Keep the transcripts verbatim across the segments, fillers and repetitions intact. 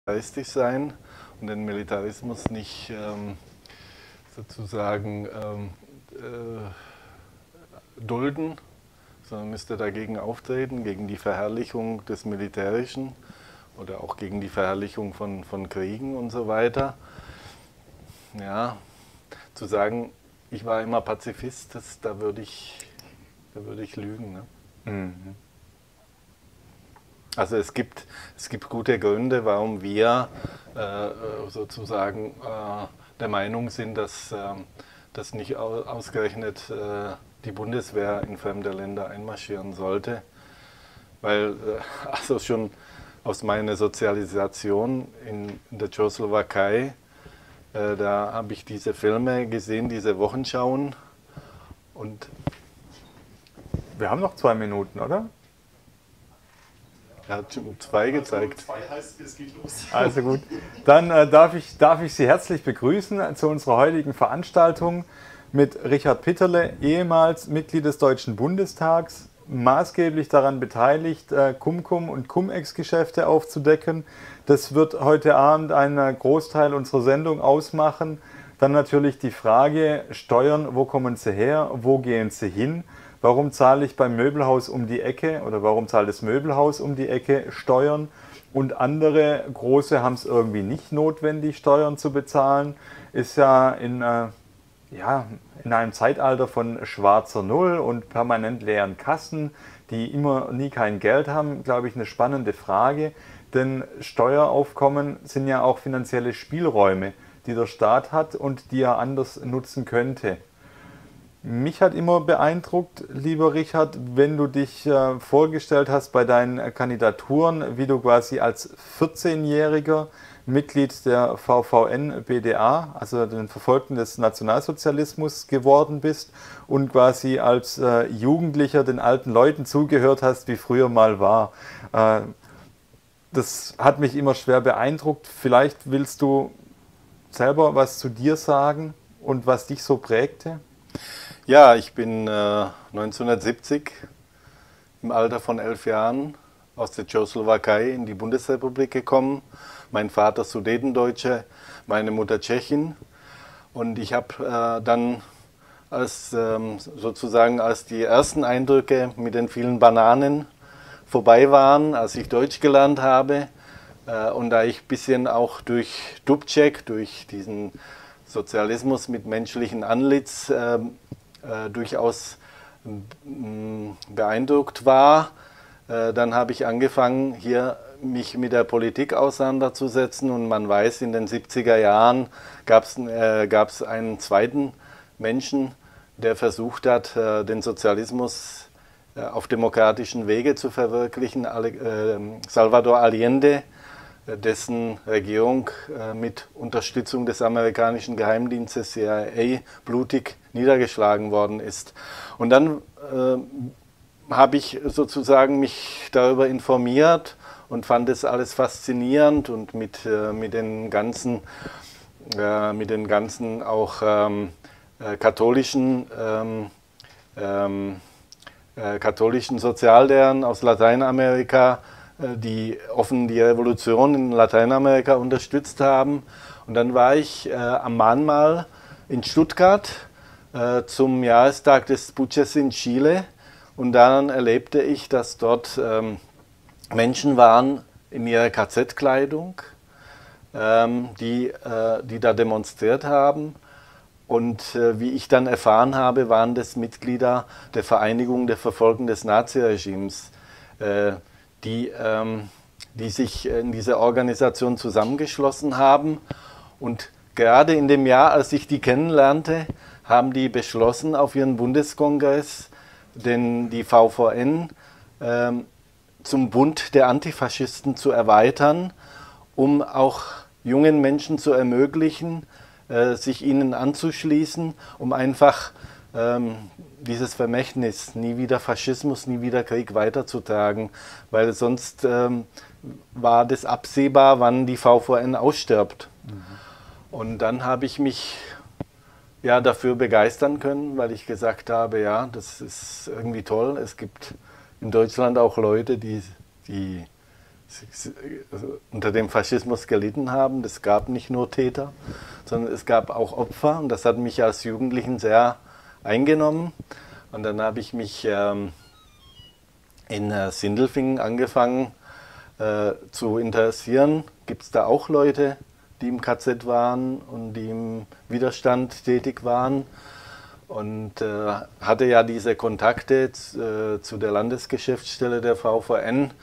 militaristisch sein und den Militarismus nicht ähm, sozusagen ähm, äh, dulden, sondern müsste dagegen auftreten, gegen die Verherrlichung des Militärischen oder auch gegen die Verherrlichung von, von Kriegen und so weiter. Ja, zu sagen, ich war immer Pazifist, das, da würde ich, da würde ich lügen. Ne? Mhm. Also es gibt, es gibt gute Gründe, warum wir äh, sozusagen äh, der Meinung sind, dass, äh, dass nicht ausgerechnet äh, die Bundeswehr in fremde Länder einmarschieren sollte. Weil äh, also schon aus meiner Sozialisation in, in der Tschechoslowakei, äh, da habe ich diese Filme gesehen, diese Wochenschauen. Und wir haben noch zwei Minuten, oder? Er hat schon zwei gezeigt. Zwei heißt, es geht los. Also gut. Dann äh, darf, ich, darf ich Sie herzlich begrüßen zu unserer heutigen Veranstaltung mit Richard Pitterle, ehemals Mitglied des Deutschen Bundestags, maßgeblich daran beteiligt, äh, Cum-Cum- und Cum-Ex-Geschäfte aufzudecken. Das wird heute Abend einen Großteil unserer Sendung ausmachen. Dann natürlich die Frage, Steuern, wo kommen sie her, wo gehen sie hin? Warum zahle ich beim Möbelhaus um die Ecke oder warum zahlt das Möbelhaus um die Ecke Steuern? Und andere große haben es irgendwie nicht notwendig, Steuern zu bezahlen. Ist ja in, äh, ja in einem Zeitalter von schwarzer Null und permanent leeren Kassen, die immer nie kein Geld haben, glaube ich, eine spannende Frage. Denn Steueraufkommen sind ja auch finanzielle Spielräume, die der Staat hat und die er anders nutzen könnte. Mich hat immer beeindruckt, lieber Richard, wenn du dich äh, vorgestellt hast bei deinen äh, Kandidaturen, wie du quasi als vierzehnjähriger Mitglied der V V N B D A, also den Verfolgten des Nationalsozialismus, geworden bist und quasi als äh, Jugendlicher den alten Leuten zugehört hast, wie früher mal war. Äh, das hat mich immer schwer beeindruckt. Vielleicht willst du selber was zu dir sagen und was dich so prägte? Ja, ich bin äh, neunzehnhundertsiebzig im Alter von elf Jahren aus der Tschechoslowakei in die Bundesrepublik gekommen. Mein Vater Sudetendeutsche, meine Mutter Tschechin. Und ich habe äh, dann als, ähm, sozusagen als die ersten Eindrücke mit den vielen Bananen vorbei waren, als ich Deutsch gelernt habe. Äh, und da ich ein bisschen auch durch Dubček, durch diesen Sozialismus mit menschlichem Antlitz äh, äh, durchaus äh, beeindruckt war, äh, dann habe ich angefangen, hier mich mit der Politik auseinanderzusetzen. Und man weiß, in den siebziger Jahren gab es äh, gab's einen zweiten Menschen, der versucht hat, äh, den Sozialismus äh, auf demokratischen Wege zu verwirklichen, Ale äh, Salvador Allende, dessen Regierung äh, mit Unterstützung des amerikanischen Geheimdienstes C I A blutig niedergeschlagen worden ist. Und dann äh, habe ich sozusagen mich darüber informiert und fand es alles faszinierend und mit, äh, mit den ganzen, äh, mit den ganzen auch ähm, äh, katholischen, ähm, ähm, äh, katholischen Soziallehrern aus Lateinamerika, die offen die Revolution in Lateinamerika unterstützt haben. Und dann war ich äh, am Mahnmal in Stuttgart äh, zum Jahrestag des Putsches in Chile. Und dann erlebte ich, dass dort ähm, Menschen waren in ihrer K Z-Kleidung, ähm, die, äh, die da demonstriert haben. Und äh, wie ich dann erfahren habe, waren das Mitglieder der Vereinigung der Verfolgten des Naziregimes, äh, Die, ähm, die sich in dieser Organisation zusammengeschlossen haben. Und gerade in dem Jahr, als ich die kennenlernte, haben die beschlossen, auf ihren Bundeskongress den, die V V N ähm, zum Bund der Antifaschisten zu erweitern, um auch jungen Menschen zu ermöglichen, äh, sich ihnen anzuschließen, um einfach ähm, dieses Vermächtnis, nie wieder Faschismus, nie wieder Krieg weiterzutragen, weil sonst ähm, war das absehbar, wann die V V N ausstirbt. Mhm. Und dann habe ich mich ja, dafür begeistern können, weil ich gesagt habe, ja, das ist irgendwie toll. Es gibt in Deutschland auch Leute, die, die unter dem Faschismus gelitten haben. Es gab nicht nur Täter, sondern es gab auch Opfer. Und das hat mich als Jugendlichen sehr eingenommen. Und dann habe ich mich ähm, in äh, Sindelfingen angefangen äh, zu interessieren. Gibt es da auch Leute, die im K Z waren und die im Widerstand tätig waren? Und äh, hatte ja diese Kontakte äh, zu der Landesgeschäftsstelle der V V N.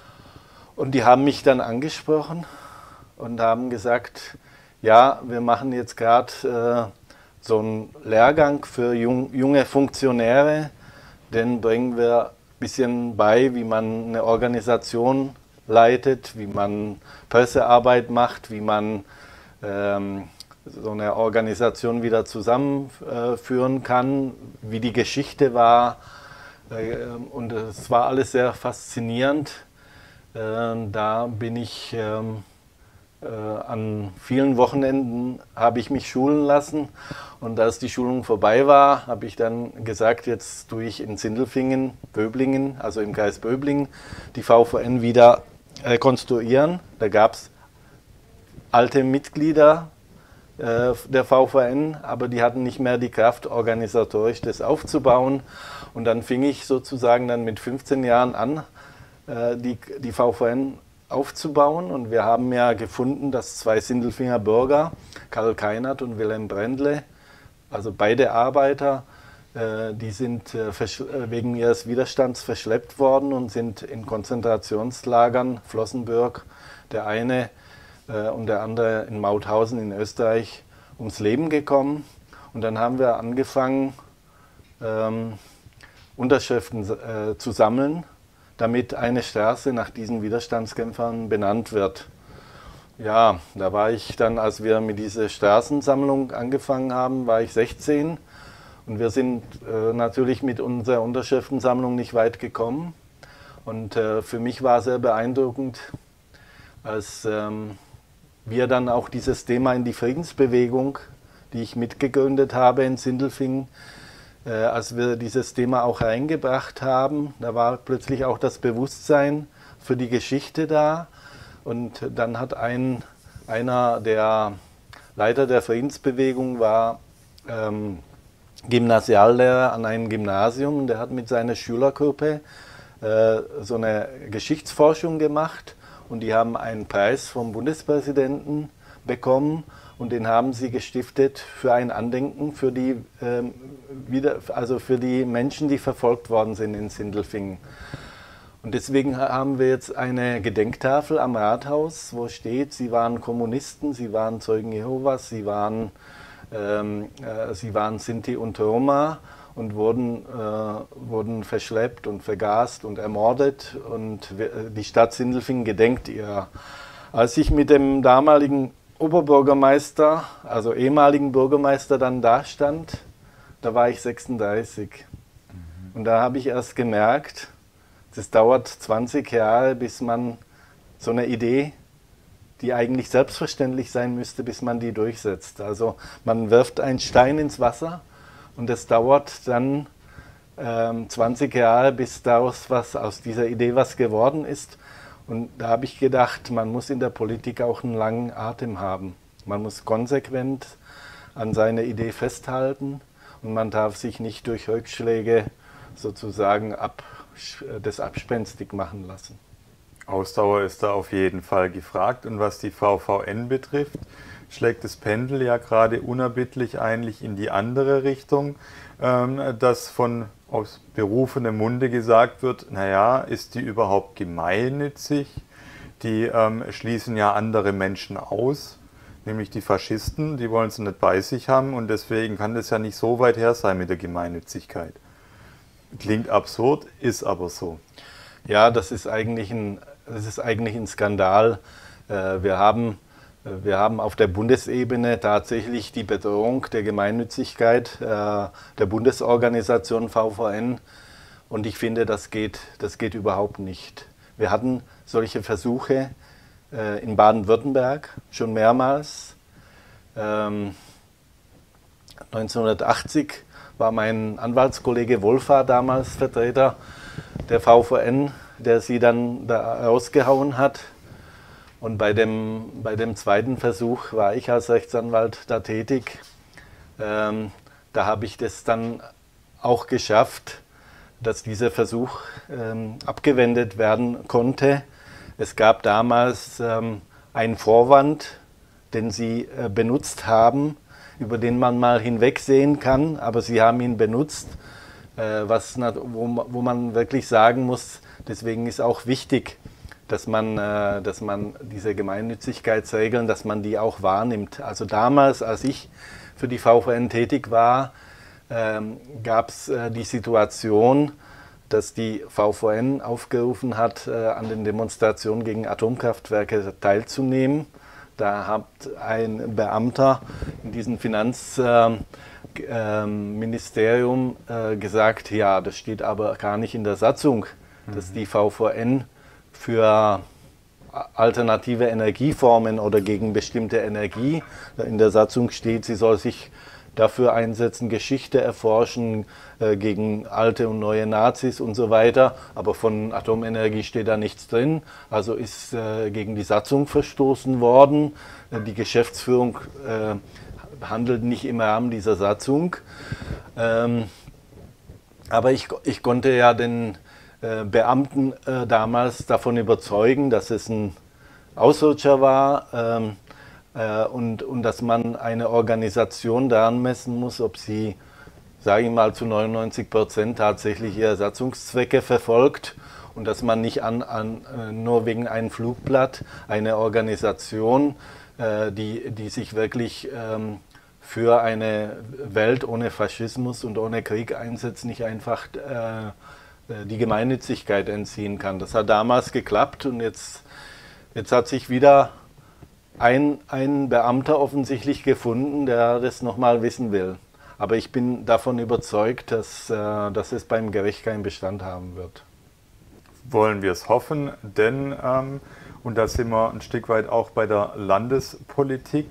Und die haben mich dann angesprochen und haben gesagt, ja, wir machen jetzt gerade äh, so einen Lehrgang für jung, junge Funktionäre, den bringen wir ein bisschen bei, wie man eine Organisation leitet, wie man Pressearbeit macht, wie man ähm, so eine Organisation wieder zusammenführen äh, kann, wie die Geschichte war. Äh, und es war alles sehr faszinierend. Äh, da bin ich ähm, äh, an vielen Wochenenden habe ich mich schulen lassen, und als die Schulung vorbei war, habe ich dann gesagt, jetzt tue ich in Sindelfingen, Böblingen, also im Kreis Böblingen, die V V N wieder rekonstruieren. Da gab es alte Mitglieder äh, der V V N, aber die hatten nicht mehr die Kraft, organisatorisch das aufzubauen. Und dann fing ich sozusagen dann mit fünfzehn Jahren an, äh, die, die V V N aufzubauen. Und wir haben ja gefunden, dass zwei Sindelfinger Bürger, Karl Keinert und Wilhelm Brendle, also beide Arbeiter, äh, die sind äh, wegen ihres Widerstands verschleppt worden und sind in Konzentrationslagern, Flossenbürg, der eine äh, und der andere in Mauthausen in Österreich, ums Leben gekommen. Und dann haben wir angefangen, ähm, Unterschriften äh, zu sammeln, damit eine Straße nach diesen Widerstandskämpfern benannt wird. Ja, da war ich dann, als wir mit dieser Straßensammlung angefangen haben, war ich sechzehn. Und wir sind äh, natürlich mit unserer Unterschriftensammlung nicht weit gekommen. Und äh, für mich war sehr beeindruckend, als ähm, wir dann auch dieses Thema in die Friedensbewegung, die ich mitgegründet habe in Sindelfingen, äh, als wir dieses Thema auch reingebracht haben, da war plötzlich auch das Bewusstsein für die Geschichte da. Und dann hat ein, einer der Leiter der Friedensbewegung war ähm, Gymnasiallehrer an einem Gymnasium, der hat mit seiner Schülergruppe äh, so eine Geschichtsforschung gemacht, und die haben einen Preis vom Bundespräsidenten bekommen, und den haben sie gestiftet für ein Andenken für die, ähm, wieder, also für die Menschen, die verfolgt worden sind in Sindelfingen. Und deswegen haben wir jetzt eine Gedenktafel am Rathaus, wo steht, sie waren Kommunisten, sie waren Zeugen Jehovas, sie waren, ähm, äh, sie waren Sinti und Roma und wurden, äh, wurden verschleppt und vergast und ermordet, und die Stadt Sindelfingen gedenkt ihr. Als ich mit dem damaligen Oberbürgermeister, also ehemaligen Bürgermeister, dann da stand, da war ich sechsunddreißig. Mhm. Und da habe ich erst gemerkt, das dauert zwanzig Jahre, bis man so eine Idee, die eigentlich selbstverständlich sein müsste, bis man die durchsetzt. Also man wirft einen Stein ins Wasser, und es dauert dann ähm, zwanzig Jahre, bis daraus was, aus dieser Idee was geworden ist. Und da habe ich gedacht, man muss in der Politik auch einen langen Atem haben. Man muss konsequent an seiner Idee festhalten, und man darf sich nicht durch Rückschläge sozusagen ab, das abspenstig machen lassen. Ausdauer ist da auf jeden Fall gefragt. Und was die V V N betrifft, schlägt das Pendel ja gerade unerbittlich eigentlich in die andere Richtung, ähm, dass von aus berufenem Munde gesagt wird, naja, ist die überhaupt gemeinnützig? Die ähm, schließen ja andere Menschen aus, nämlich die Faschisten, die wollen es nicht bei sich haben, und deswegen kann das ja nicht so weit her sein mit der Gemeinnützigkeit. Klingt absurd, ist aber so. Ja, das ist eigentlich ein, das ist eigentlich ein Skandal. Wir haben, wir haben auf der Bundesebene tatsächlich die Bedrohung der Gemeinnützigkeit der Bundesorganisation V V N, und ich finde, das geht, das geht überhaupt nicht. Wir hatten solche Versuche in Baden-Württemberg schon mehrmals. neunzehnhundertachtzig war mein Anwaltskollege Wohlfahrt damals Vertreter der V V N der sie dann da rausgehauen hat. Und bei dem, bei dem zweiten Versuch war ich als Rechtsanwalt da tätig. Ähm, da habe ich das dann auch geschafft, dass dieser Versuch ähm, abgewendet werden konnte. Es gab damals ähm, einen Vorwand, den sie äh, benutzt haben, über den man mal hinwegsehen kann, aber sie haben ihn benutzt, äh, was, wo, wo man wirklich sagen muss, deswegen ist auch wichtig, dass man, äh, dass man diese Gemeinnützigkeitsregeln, dass man die auch wahrnimmt. Also damals, als ich für die V V N tätig war, ähm, gab es äh, die Situation, dass die V V N aufgerufen hat, äh, an den Demonstrationen gegen Atomkraftwerke teilzunehmen. Da hat ein Beamter in diesem Finanzministerium äh, äh, gesagt, ja, das steht aber gar nicht in der Satzung, mhm. dass die V V N für alternative Energieformen oder gegen bestimmte Energie, in der Satzung steht, sie soll sich dafür einsetzen, Geschichte erforschen, äh, gegen alte und neue Nazis und so weiter. Aber von Atomenergie steht da nichts drin. Also ist äh, gegen die Satzung verstoßen worden. Äh, die Geschäftsführung äh, handelt nicht im Rahmen dieser Satzung. Ähm, aber ich, ich konnte ja den äh, Beamten äh, damals davon überzeugen, dass es ein Ausrutscher war. Ähm, Und, und dass man eine Organisation daran messen muss, ob sie, sage ich mal, zu neunundneunzig Prozent tatsächlich ihre Satzungszwecke verfolgt und dass man nicht an, an, nur wegen einem Flugblatt eine Organisation, äh, die, die sich wirklich ähm, für eine Welt ohne Faschismus und ohne Krieg einsetzt, nicht einfach äh, die Gemeinnützigkeit entziehen kann. Das hat damals geklappt und jetzt, jetzt hat sich wieder Ein, ein Beamter offensichtlich gefunden, der das nochmal wissen will. Aber ich bin davon überzeugt, dass, äh, dass es beim Gericht keinen Bestand haben wird. Wollen wir es hoffen, denn, ähm, und da sind wir ein Stück weit auch bei der Landespolitik,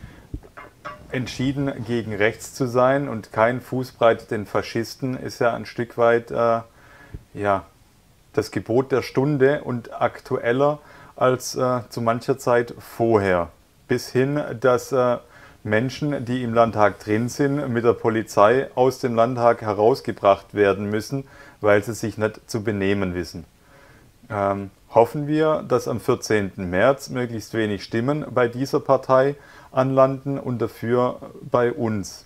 entschieden gegen rechts zu sein und kein Fußbreit den Faschisten ist ja ein Stück weit äh, ja, das Gebot der Stunde und aktueller als äh, zu mancher Zeit vorher. Bis hin, dass äh, Menschen, die im Landtag drin sind, mit der Polizei aus dem Landtag herausgebracht werden müssen, weil sie sich nicht zu benehmen wissen. Ähm, hoffen wir, dass am vierzehnten März möglichst wenig Stimmen bei dieser Partei anlanden und dafür bei uns.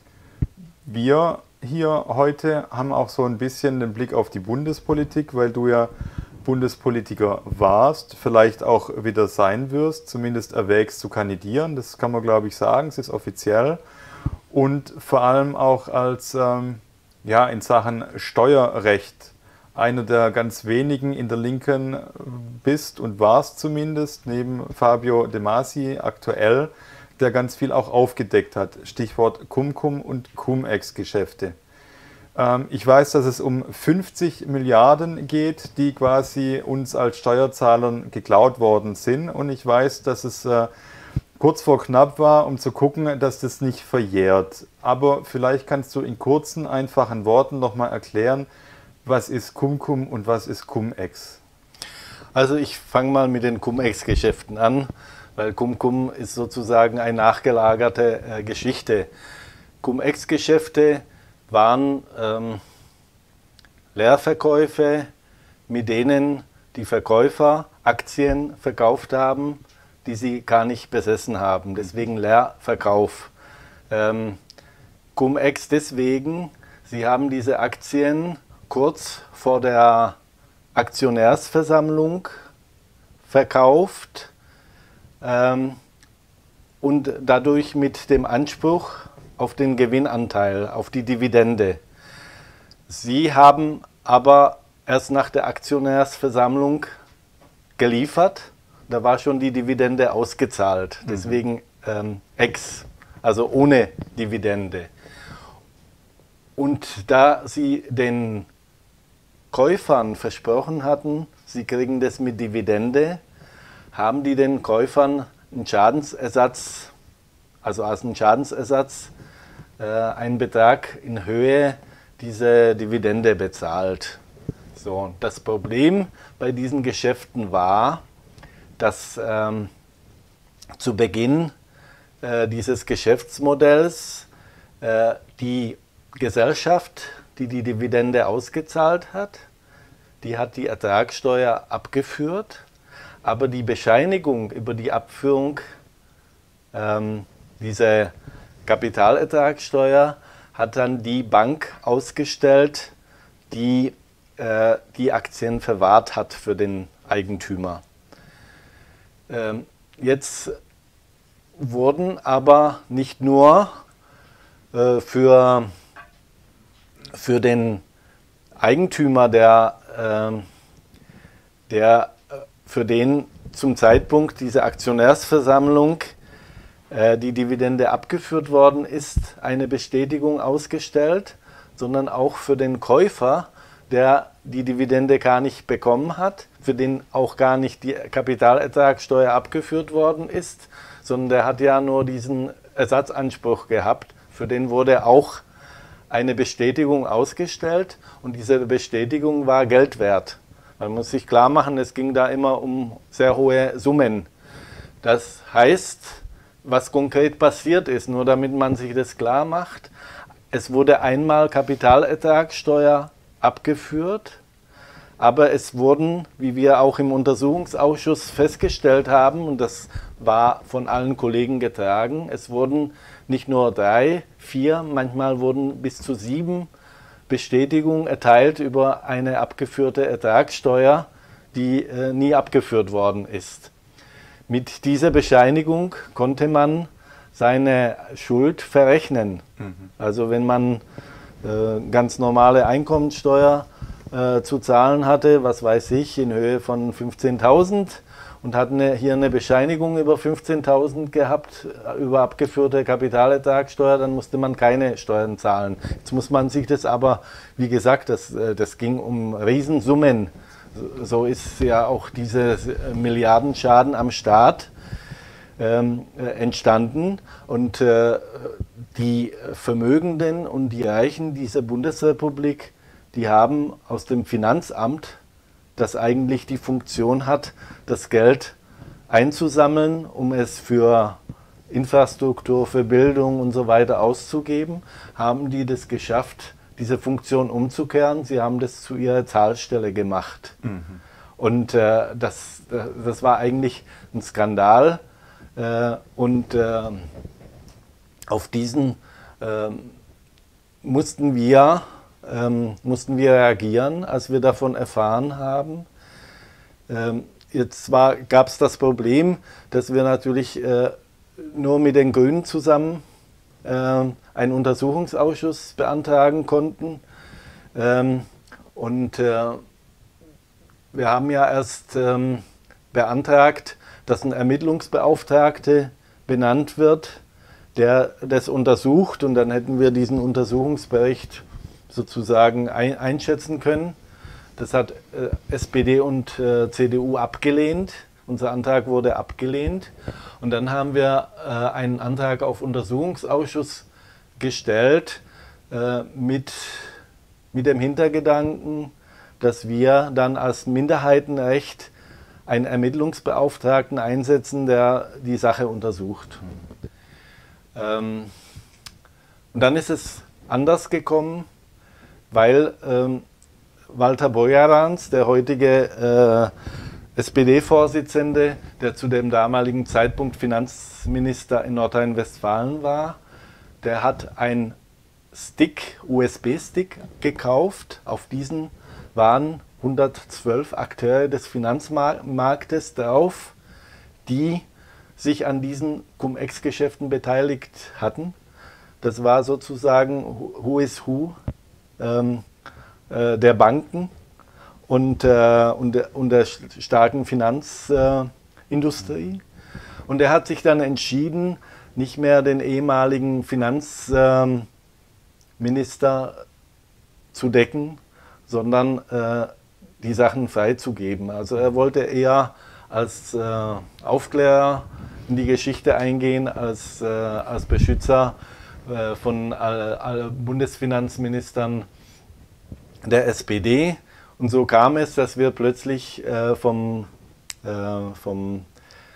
Wir hier heute haben auch so ein bisschen den Blick auf die Bundespolitik, weil du ja Bundespolitiker warst, vielleicht auch wieder sein wirst, zumindest erwägst zu kandidieren, das kann man glaube ich sagen, es ist offiziell. Und vor allem auch als ähm, ja, in Sachen Steuerrecht einer der ganz wenigen in der Linken bist und warst zumindest, neben Fabio De Masi aktuell, der ganz viel auch aufgedeckt hat. Stichwort Cum-Cum und Cum-Ex-Geschäfte. Ich weiß, dass es um fünfzig Milliarden geht, die quasi uns als Steuerzahlern geklaut worden sind. Und ich weiß, dass es äh, kurz vor knapp war, um zu gucken, dass das nicht verjährt. Aber vielleicht kannst du in kurzen, einfachen Worten nochmal erklären, was ist Cum-Cum und was ist Cum-Ex? Also ich fange mal mit den Cum-Ex-Geschäften an, weil Cum-Cum ist sozusagen eine nachgelagerte äh, Geschichte. Cum-Ex-Geschäfte waren ähm, Leerverkäufe, mit denen die Verkäufer Aktien verkauft haben, die sie gar nicht besessen haben. Deswegen Leerverkauf. Ähm, Cum-Ex deswegen, sie haben diese Aktien kurz vor der Aktionärsversammlung verkauft ähm, und dadurch mit dem Anspruch auf den Gewinnanteil, auf die Dividende. Sie haben aber erst nach der Aktionärsversammlung geliefert, da war schon die Dividende ausgezahlt, deswegen ähm, Ex, also ohne Dividende. Und da sie den Käufern versprochen hatten, sie kriegen das mit Dividende, haben die den Käufern einen Schadensersatz, also als einen Schadensersatz, äh, einen Betrag in Höhe dieser Dividende bezahlt. So, das Problem bei diesen Geschäften war, dass ähm, zu Beginn äh, dieses Geschäftsmodells äh, die Gesellschaft, die die Dividende ausgezahlt hat, die hat die Ertragssteuer abgeführt, aber die Bescheinigung über die Abführung ähm, dieser Kapitalertragssteuer hat dann die Bank ausgestellt, die äh, die Aktien verwahrt hat für den Eigentümer. Ähm, jetzt wurden aber nicht nur äh, für, für den Eigentümer, der, äh, der für den zum Zeitpunkt dieser Aktionärsversammlung äh, die Dividende abgeführt worden ist, eine Bestätigung ausgestellt, sondern auch für den Käufer, der die Dividende gar nicht bekommen hat, für den auch gar nicht die Kapitalertragssteuer abgeführt worden ist, sondern der hat ja nur diesen Ersatzanspruch gehabt. Für den wurde auch eine Bestätigung ausgestellt und diese Bestätigung war Geld wert. Man muss sich klar machen, es ging da immer um sehr hohe Summen. Das heißt, was konkret passiert ist, nur damit man sich das klar macht, es wurde einmal Kapitalertragssteuer abgeführt, aber es wurden, wie wir auch im Untersuchungsausschuss festgestellt haben, und das war von allen Kollegen getragen, es wurden nicht nur drei, vier, manchmal wurden bis zu sieben Bestätigungen erteilt über eine abgeführte Ertragssteuer, die äh, nie abgeführt worden ist. Mit dieser Bescheinigung konnte man seine Schuld verrechnen. Mhm. Also wenn man äh, ganz normale Einkommensteuer äh, zu zahlen hatte, was weiß ich, in Höhe von fünfzehntausend und hat eine, hier eine Bescheinigung über fünfzehntausend gehabt, über abgeführte Kapitalertragssteuer, dann musste man keine Steuern zahlen. Jetzt muss man sich das aber, wie gesagt, das, das ging um Riesensummen. So ist ja auch dieser Milliardenschaden am Staat ähm, entstanden. Und äh, die Vermögenden und die Reichen dieser Bundesrepublik, die haben aus dem Finanzamt, das eigentlich die Funktion hat, das Geld einzusammeln, um es für Infrastruktur, für Bildung und so weiter auszugeben, haben die das geschafft, diese Funktion umzukehren. Sie haben das zu ihrer Zahlstelle gemacht. Mhm. Und äh, das, das war eigentlich ein Skandal. Äh, und äh, auf diesen äh, mussten wir Ähm, mussten wir reagieren, als wir davon erfahren haben. Ähm, jetzt gab es das Problem, dass wir natürlich äh, nur mit den Grünen zusammen äh, einen Untersuchungsausschuss beantragen konnten. Ähm, und äh, wir haben ja erst ähm, beantragt, dass ein Ermittlungsbeauftragter benannt wird, der das untersucht, und dann hätten wir diesen Untersuchungsbericht sozusagen ein, einschätzen können. Das hat äh, S P D und äh, C D U abgelehnt. Unser Antrag wurde abgelehnt. Und dann haben wir äh, einen Antrag auf Untersuchungsausschuss gestellt äh, mit, mit dem Hintergedanken, dass wir dann als Minderheitenrecht einen Ermittlungsbeauftragten einsetzen, der die Sache untersucht. Ähm, und dann ist es anders gekommen, weil ähm, Walter Bojarans, der heutige äh, S P D-Vorsitzende, der zu dem damaligen Zeitpunkt Finanzminister in Nordrhein-Westfalen war, der hat einen Stick, U S B-Stick gekauft. Auf diesen waren hundertzwölf Akteure des Finanzmarktes drauf, die sich an diesen Cum-Ex-Geschäften beteiligt hatten. Das war sozusagen Who is Who ähm, äh, der Banken und, äh, und, der, und der starken Finanzindustrie. Äh, und er hat sich dann entschieden, nicht mehr den ehemaligen Finanzminister äh, zu decken, sondern äh, die Sachen freizugeben. Also er wollte eher als äh, Aufklärer in die Geschichte eingehen, als, äh, als Beschützer von all, all Bundesfinanzministern der S P D. Und so kam es, dass wir plötzlich äh, vom, äh, vom,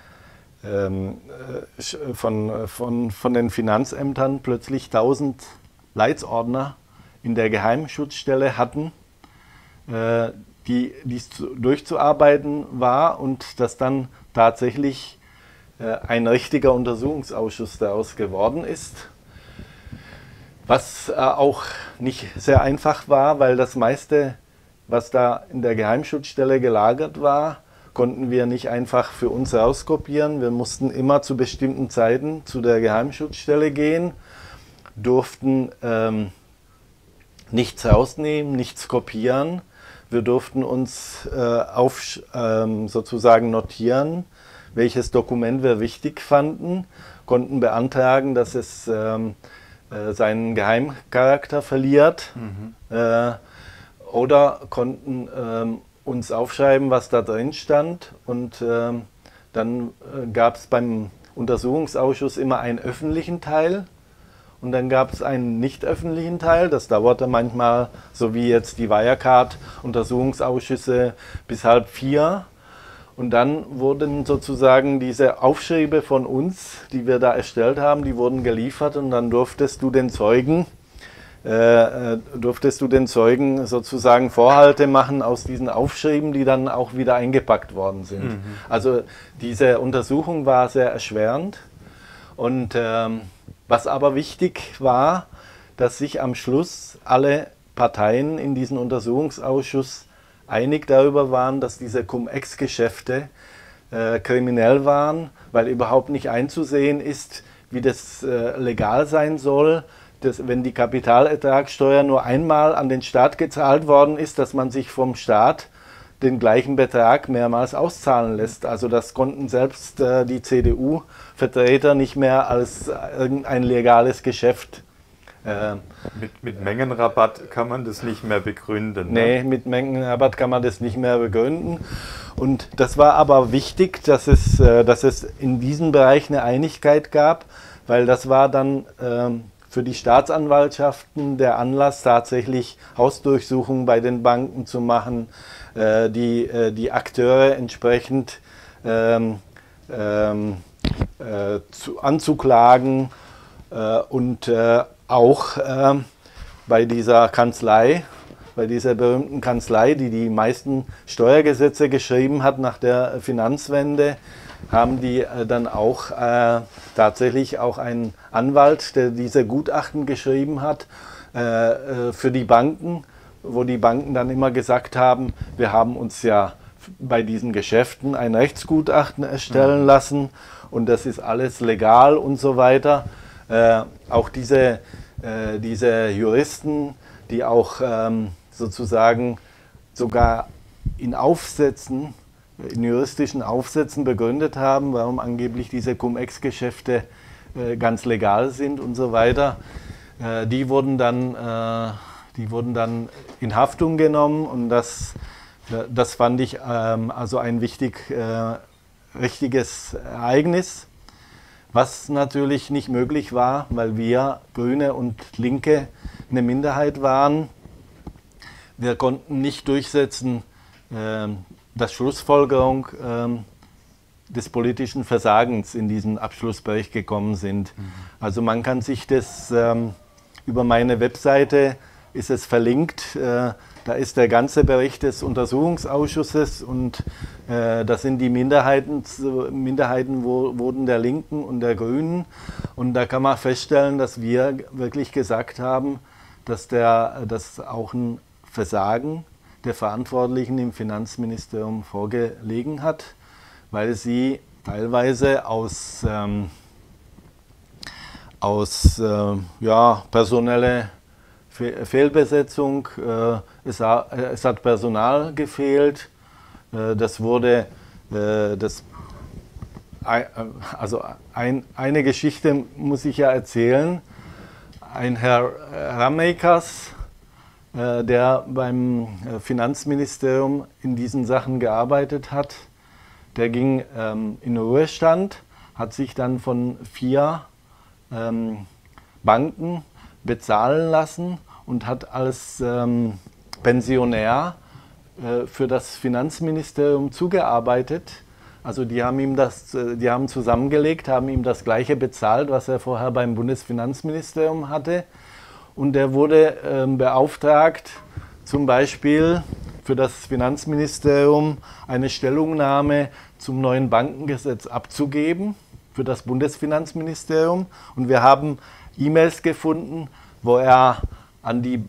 ähm, äh, von, von, von den Finanzämtern plötzlich tausend Leitsordner in der Geheimschutzstelle hatten, äh, die dies zu, durchzuarbeiten war und dass dann tatsächlich äh, ein richtiger Untersuchungsausschuss daraus geworden ist. Was äh, auch nicht sehr einfach war, weil das meiste, was da in der Geheimschutzstelle gelagert war, konnten wir nicht einfach für uns rauskopieren. Wir mussten immer zu bestimmten Zeiten zu der Geheimschutzstelle gehen, durften ähm, nichts rausnehmen, nichts kopieren. Wir durften uns äh, auf, ähm, sozusagen notieren, welches Dokument wir wichtig fanden, konnten beantragen, dass es ähm, äh, seinen Geheimcharakter verliert, mhm. äh, oder konnten ähm, uns aufschreiben, was da drin stand. Und ähm, dann äh, gab es beim Untersuchungsausschuss immer einen öffentlichen Teil. Und dann gab es einen nicht öffentlichen Teil, das dauerte manchmal, so wie jetzt die Wirecard-Untersuchungsausschüsse, bis halb vier. Und dann wurden sozusagen diese Aufschriebe von uns, die wir da erstellt haben, die wurden geliefert und dann durftest du den Zeugen, äh, durftest du den Zeugen sozusagen Vorhalte machen aus diesen Aufschrieben, die dann auch wieder eingepackt worden sind. Mhm. Also diese Untersuchung war sehr erschwerend. Und ähm, was aber wichtig war, dass sich am Schluss alle Parteien in diesem Untersuchungsausschuss einig darüber waren, dass diese Cum-Ex-Geschäfte äh, kriminell waren, weil überhaupt nicht einzusehen ist, wie das äh, legal sein soll, dass, wenn die Kapitalertragssteuer nur einmal an den Staat gezahlt worden ist, dass man sich vom Staat den gleichen Betrag mehrmals auszahlen lässt. Also das konnten selbst äh, die C D U-Vertreter nicht mehr als irgendein legales Geschäft. Äh, mit, mit Mengenrabatt kann man das nicht mehr begründen. Nee, ne? Mit Mengenrabatt kann man das nicht mehr begründen. Und das war aber wichtig, dass es, äh, dass es in diesem Bereich eine Einigkeit gab, weil das war dann äh, für die Staatsanwaltschaften der Anlass, tatsächlich Hausdurchsuchungen bei den Banken zu machen, Die, die Akteure entsprechend ähm, ähm, äh, zu, anzuklagen äh, und äh, auch äh, bei dieser Kanzlei, bei dieser berühmten Kanzlei, die die meisten Steuergesetze geschrieben hat nach der Finanzwende, haben die äh, dann auch äh, tatsächlich auch einen Anwalt, der diese Gutachten geschrieben hat, äh, für die Banken, wo die Banken dann immer gesagt haben, wir haben uns ja bei diesen Geschäften ein Rechtsgutachten erstellen lassen und das ist alles legal und so weiter. Äh, auch diese, äh, diese Juristen, die auch ähm, sozusagen sogar in Aufsätzen, in juristischen Aufsätzen begründet haben, warum angeblich diese Cum-Ex-Geschäfte äh, ganz legal sind und so weiter, äh, die wurden dann äh, Die wurden dann in Haftung genommen und das, das fand ich ähm, also ein wichtig, äh, richtiges Ereignis, was natürlich nicht möglich war, weil wir Grüne und Linke eine Minderheit waren. Wir konnten nicht durchsetzen, äh, dass Schlussfolgerung äh, des politischen Versagens in diesen Abschlussbericht gekommen sind. Mhm. Also man kann sich das ähm, über meine Webseite ist es verlinkt. Äh, da ist der ganze Bericht des Untersuchungsausschusses und äh, das sind die Minderheiten, Minderheiten wo, wurden der Linken und der Grünen. Und da kann man feststellen, dass wir wirklich gesagt haben, dass, der, dass auch ein Versagen der Verantwortlichen im Finanzministerium vorgelegen hat, weil sie teilweise aus, ähm, aus äh, ja, personelle Fehlbesetzung, äh, es, es hat Personal gefehlt, äh, das wurde, äh, das, also ein, eine Geschichte muss ich ja erzählen. Ein Herr Ramakers, äh, der beim Finanzministerium in diesen Sachen gearbeitet hat, der ging ähm, in Ruhestand, hat sich dann von vier ähm, Banken bezahlen lassen und hat als ähm, Pensionär äh, für das Finanzministerium zugearbeitet. Also die haben ihm das, die haben zusammengelegt, haben ihm das Gleiche bezahlt, was er vorher beim Bundesfinanzministerium hatte. Und er wurde äh, beauftragt, zum Beispiel für das Finanzministerium eine Stellungnahme zum neuen Bankengesetz abzugeben, für das Bundesfinanzministerium. Und wir haben E-Mails gefunden, wo er an die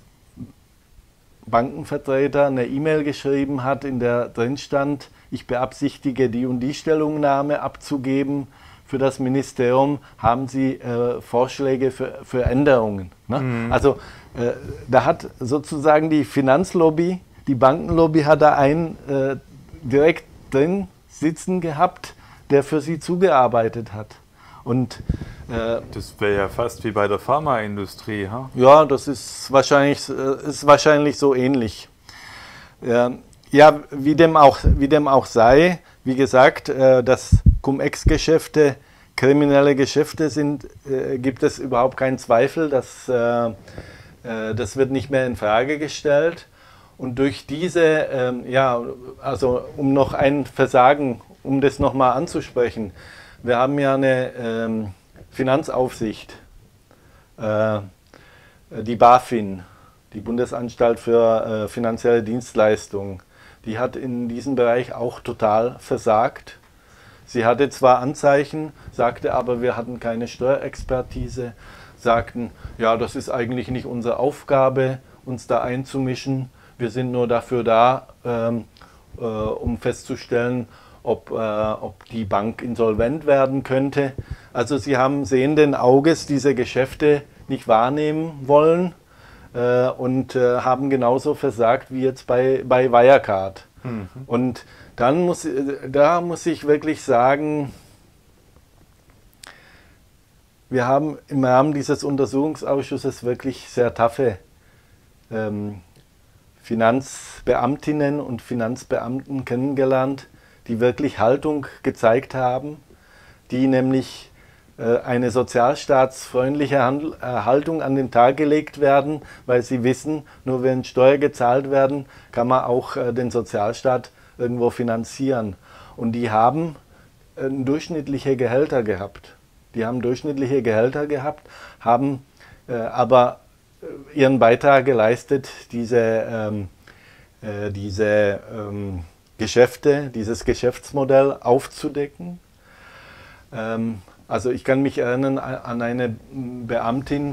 Bankenvertreter eine E-Mail geschrieben hat, in der drin stand, ich beabsichtige, die und die Stellungnahme abzugeben. Für das Ministerium haben Sie äh, Vorschläge für, für Änderungen. Ne? Mhm. Also äh, da hat sozusagen die Finanzlobby, die Bankenlobby hat da einen äh, direkt drin sitzen gehabt, der für sie zugearbeitet hat. Und, äh, das wäre ja fast wie bei der Pharmaindustrie. Huh? Ja, das ist wahrscheinlich, ist wahrscheinlich so ähnlich. Ja, ja wie, dem auch, wie dem auch sei, wie gesagt, äh, dass Cum-Ex-Geschäfte kriminelle Geschäfte sind, äh, gibt es überhaupt keinen Zweifel, dass, äh, äh, das wird nicht mehr in Frage gestellt. Und durch diese, ähm, ja, also um noch ein Versagen, um das nochmal anzusprechen, wir haben ja eine ähm, Finanzaufsicht, äh, die BaFin, die Bundesanstalt für äh, finanzielle Dienstleistungen, die hat in diesem Bereich auch total versagt. Sie hatte zwar Anzeichen, sagte aber, wir hatten keine Steuerexpertise, sagten, ja, das ist eigentlich nicht unsere Aufgabe, uns da einzumischen. Wir sind nur dafür da, ähm, äh, um festzustellen, ob, äh, ob die Bank insolvent werden könnte. Also sie haben sehenden Auges diese Geschäfte nicht wahrnehmen wollen äh, und äh, haben genauso versagt wie jetzt bei, bei Wirecard. Mhm. Und dann muss, da muss ich wirklich sagen, wir haben im Rahmen dieses Untersuchungsausschusses wirklich sehr taffe ähm, Finanzbeamtinnen und Finanzbeamten kennengelernt, die wirklich Haltung gezeigt haben, die nämlich äh, eine sozialstaatsfreundliche Handl- äh, Haltung an den Tag gelegt werden, weil sie wissen, nur wenn Steuern gezahlt werden, kann man auch äh, den Sozialstaat irgendwo finanzieren. Und die haben äh, durchschnittliche Gehälter gehabt. Die haben durchschnittliche Gehälter gehabt, haben äh, aber ihren Beitrag geleistet, diese, ähm, äh, diese ähm, Geschäfte, dieses Geschäftsmodell aufzudecken. Ähm, also ich kann mich erinnern an eine Beamtin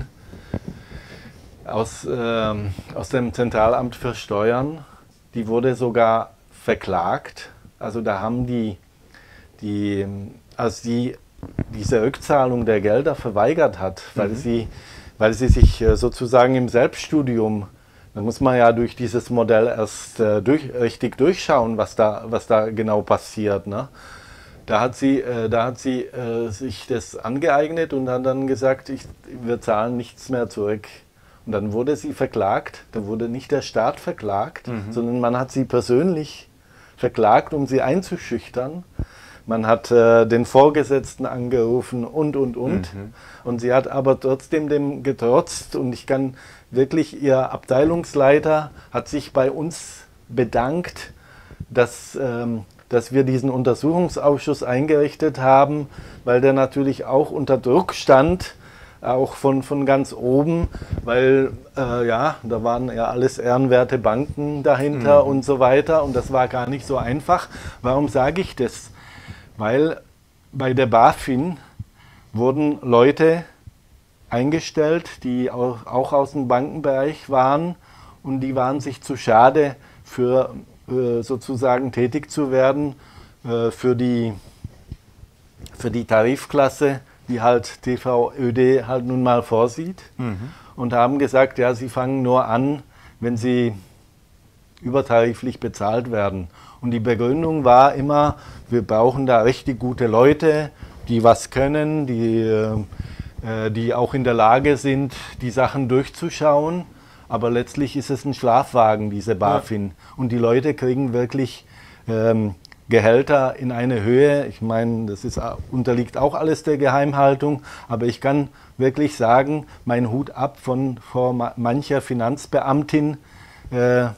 aus, ähm, aus dem Zentralamt für Steuern, die wurde sogar verklagt. Also da haben die, die als die diese Rückzahlung der Gelder verweigert hat, weil, mhm. sie, weil sie sich sozusagen im Selbststudium, da muss man ja durch dieses Modell erst äh, durch, richtig durchschauen, was da, was da genau passiert. Ne? Da hat sie, äh, da hat sie äh, sich das angeeignet und hat dann gesagt, ich, wir zahlen nichts mehr zurück. Und dann wurde sie verklagt, da wurde nicht der Staat verklagt, mhm. sondern man hat sie persönlich verklagt, um sie einzuschüchtern. Man hat äh, den Vorgesetzten angerufen und, und, und. Mhm. Und sie hat aber trotzdem dem getrotzt. Und ich kann wirklich, ihr Abteilungsleiter hat sich bei uns bedankt, dass, ähm, dass wir diesen Untersuchungsausschuss eingerichtet haben, weil der natürlich auch unter Druck stand, auch von, von ganz oben, weil äh, ja, da waren ja alles ehrenwerte Banken dahinter mhm. und so weiter. Und das war gar nicht so einfach. Warum sage ich das? Weil bei der BaFin wurden Leute eingestellt, die auch, auch aus dem Bankenbereich waren und die waren sich zu schade, für äh, sozusagen tätig zu werden, äh, für, die, für die Tarifklasse, die halt T V Ö D halt nun mal vorsieht, mhm. und haben gesagt, ja, sie fangen nur an, wenn sie übertariflich bezahlt werden. Und die Begründung war immer, wir brauchen da richtig gute Leute, die was können, die, äh, die auch in der Lage sind, die Sachen durchzuschauen. Aber letztlich ist es ein Schlafwagen, diese BaFin. Ja. Und die Leute kriegen wirklich ähm, Gehälter in eine Höhe. Ich meine, das ist, unterliegt auch alles der Geheimhaltung. Aber ich kann wirklich sagen, mein Hut ab von vor mancher Finanzbeamtin, äh,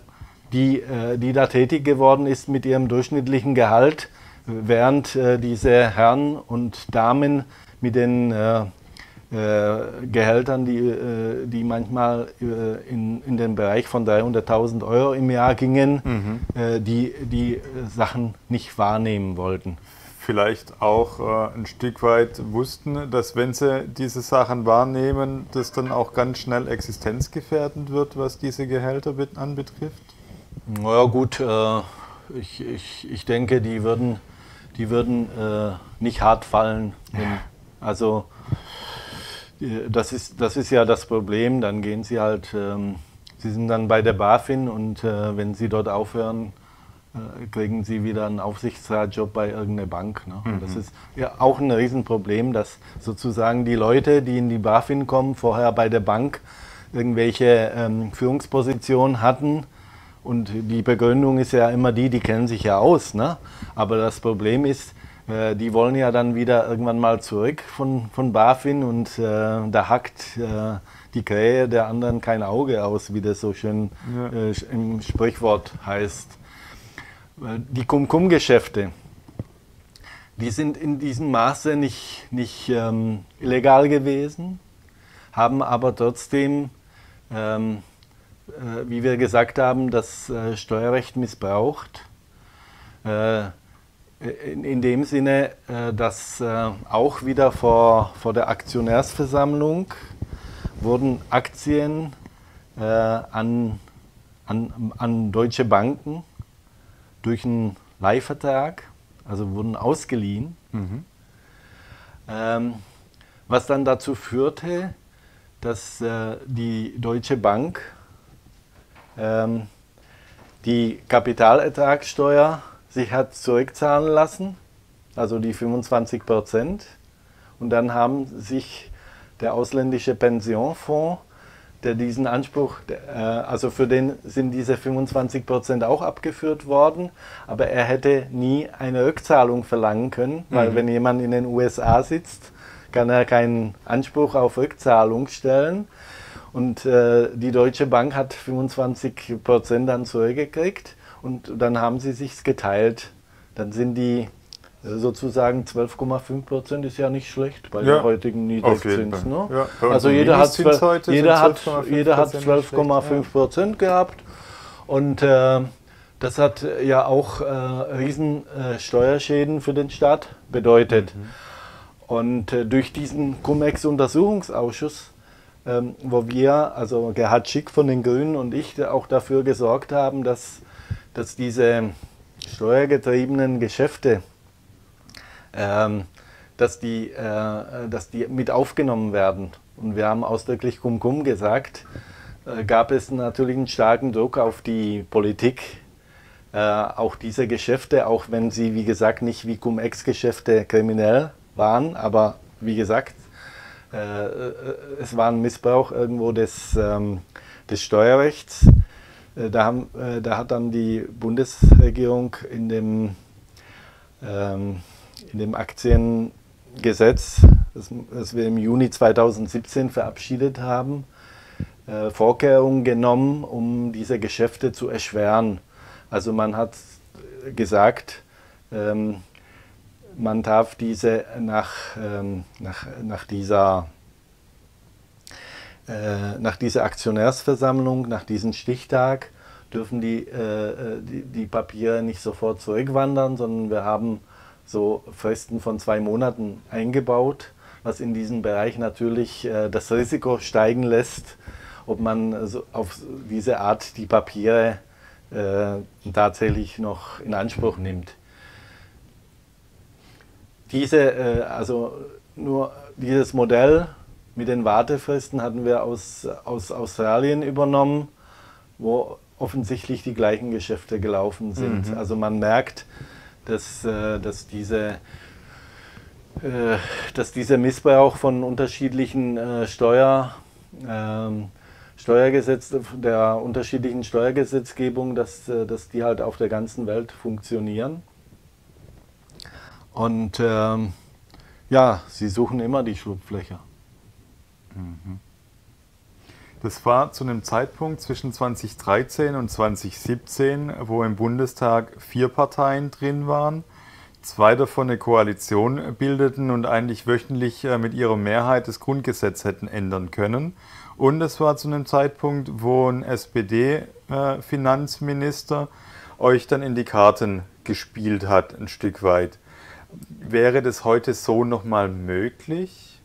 die, äh, die da tätig geworden ist mit ihrem durchschnittlichen Gehalt, während äh, diese Herren und Damen mit den äh, äh, Gehältern, die, äh, die manchmal äh, in, in den Bereich von dreihunderttausend Euro im Jahr gingen, mhm. äh, die die Sachen nicht wahrnehmen wollten. Vielleicht auch äh, ein Stück weit wussten, dass wenn sie diese Sachen wahrnehmen, das dann auch ganz schnell existenzgefährdend wird, was diese Gehälter anbetrifft? Na ja, gut, äh, ich, ich, ich denke, die würden, die würden äh, nicht hart fallen. Wenn, also das ist, das ist ja das Problem, dann gehen sie halt, ähm, sie sind dann bei der BaFin und äh, wenn sie dort aufhören, äh, kriegen sie wieder einen Aufsichtsratjob bei irgendeiner Bank. Ne? Mhm. Das ist ja auch ein Riesenproblem, dass sozusagen die Leute, die in die BaFin kommen, vorher bei der Bank irgendwelche ähm, Führungspositionen hatten. Und die Begründung ist ja immer die, die kennen sich ja aus. Ne? Aber das Problem ist, äh, die wollen ja dann wieder irgendwann mal zurück von, von BaFin und äh, da hackt äh, die Krähe der anderen kein Auge aus, wie das so schön ja. äh, im Sprichwort heißt. Die Cum-Cum-Geschäfte, die sind in diesem Maße nicht, nicht ähm, illegal gewesen, haben aber trotzdem ähm, wie wir gesagt haben, das äh, Steuerrecht missbraucht. Äh, in, in dem Sinne, äh, dass äh, auch wieder vor, vor der Aktionärsversammlung wurden Aktien äh, an, an, an deutsche Banken durch einen Leihvertrag, also wurden ausgeliehen, mhm. ähm, was dann dazu führte, dass äh, die Deutsche Bank die Kapitalertragssteuer sich hat zurückzahlen lassen, also die fünfundzwanzig Prozent. Und dann haben sich der ausländische Pensionfonds, der diesen Anspruch, also für den sind diese fünfundzwanzig Prozent auch abgeführt worden, aber er hätte nie eine Rückzahlung verlangen können, weil mhm. wenn jemand in den U S A sitzt, kann er keinen Anspruch auf Rückzahlung stellen. Und äh, die Deutsche Bank hat fünfundzwanzig Prozent dann zurückgekriegt und dann haben sie sich geteilt. Dann sind die äh, sozusagen zwölf Komma fünf Prozent, ist ja nicht schlecht bei ja, der heutigen Niedrigzins. Ne? Ja, also jeder hat, jeder hat, jeder hat zwölf Komma fünf Prozent ja. gehabt und äh, das hat ja auch äh, riesen äh, Steuerschäden für den Staat bedeutet. Mhm. Und äh, durch diesen Cum-Ex-Untersuchungsausschuss, Ähm, wo wir, also Gerhard Schick von den Grünen und ich, auch dafür gesorgt haben, dass, dass diese steuergetriebenen Geschäfte, ähm, dass, die, äh, dass die mit aufgenommen werden. Und wir haben ausdrücklich Cum-Cum gesagt, äh, gab es natürlich einen starken Druck auf die Politik, äh, auch diese Geschäfte, auch wenn sie, wie gesagt, nicht wie Cum-Ex-Geschäfte kriminell waren, aber wie gesagt, Äh, es war ein Missbrauch irgendwo des, ähm, des Steuerrechts. Äh, da, haben, äh, da hat dann die Bundesregierung in dem, ähm, in dem Aktiengesetz, das, das wir im Juni zweitausendsiebzehn verabschiedet haben, äh, Vorkehrungen genommen, um diese Geschäfte zu erschweren. Also man hat gesagt, ähm, man darf diese nach, ähm, nach, nach, dieser, äh, nach dieser Aktionärsversammlung, nach diesem Stichtag, dürfen die, äh, die, die Papiere nicht sofort zurückwandern, sondern wir haben so Fristen von zwei Monaten eingebaut, was in diesem Bereich natürlich äh, das Risiko steigen lässt, ob man so auf diese Art die Papiere äh, tatsächlich noch in Anspruch nimmt. Diese, äh, also nur dieses Modell mit den Wartefristen hatten wir aus, aus Australien übernommen, wo offensichtlich die gleichen Geschäfte gelaufen sind. Mhm. Also man merkt, dass, äh, dass, diese, äh, dass dieser Missbrauch von unterschiedlichen äh, Steuer, äh, Steuergesetz, der unterschiedlichen Steuergesetzgebung, dass, äh, dass die halt auf der ganzen Welt funktionieren. Und ähm, ja, sie suchen immer die Schlupflöcher. Mhm. Das war zu einem Zeitpunkt zwischen zweitausenddreizehn und zweitausendsiebzehn, wo im Bundestag vier Parteien drin waren, zwei davon eine Koalition bildeten und eigentlich wöchentlich mit ihrer Mehrheit das Grundgesetz hätten ändern können. Und es war zu einem Zeitpunkt, wo ein S P D-Finanzminister euch dann in die Karten gespielt hat, ein Stück weit. Wäre das heute so nochmal möglich?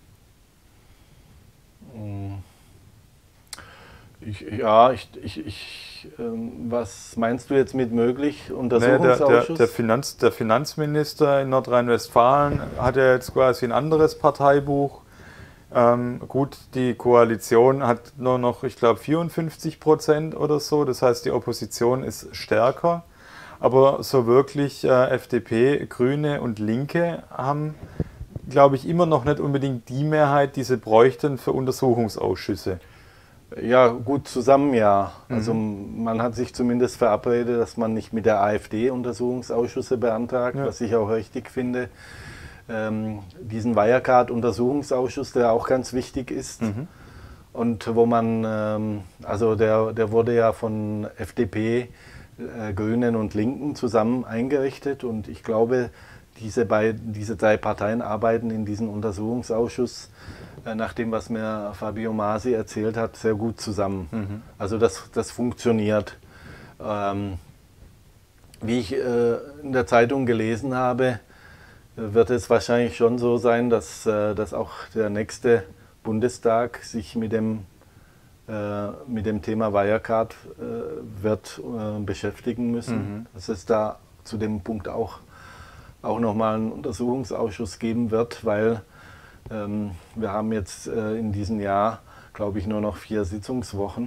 Ich, ja, ich, ich, ich ähm, was meinst du jetzt mit möglich? Untersuchungsausschuss? Naja, der, der, der, Finanz, der Finanzminister in Nordrhein-Westfalen hat ja jetzt quasi ein anderes Parteibuch. Ähm, gut, die Koalition hat nur noch, ich glaube, vierundfünfzig Prozent oder so. Das heißt, die Opposition ist stärker. Aber so wirklich äh, F D P, Grüne und Linke haben, glaube ich, immer noch nicht unbedingt die Mehrheit, die sie bräuchten für Untersuchungsausschüsse. Ja, gut, zusammen ja. Mhm. Also man hat sich zumindest verabredet, dass man nicht mit der AfD Untersuchungsausschüsse beantragt, ja. Was ich auch richtig finde. Ähm, diesen Wirecard-Untersuchungsausschuss, der auch ganz wichtig ist. Mhm. Und wo man, ähm, also der, der wurde ja von F D P, äh, Grünen und Linken zusammen eingerichtet. Und ich glaube, diese, beiden, diese drei Parteien arbeiten in diesem Untersuchungsausschuss, äh, nach dem, was mir Fabio Masi erzählt hat, sehr gut zusammen. Mhm. Also das, das funktioniert. Ähm, wie ich äh, in der Zeitung gelesen habe, wird es wahrscheinlich schon so sein, dass, äh, dass auch der nächste Bundestag sich mit dem, äh, mit dem Thema Wirecard äh, wird äh, beschäftigen müssen. Mhm. Dass es da zu dem Punkt auch, auch nochmal einen Untersuchungsausschuss geben wird, weil ähm, wir haben jetzt äh, in diesem Jahr, glaube ich, nur noch vier Sitzungswochen.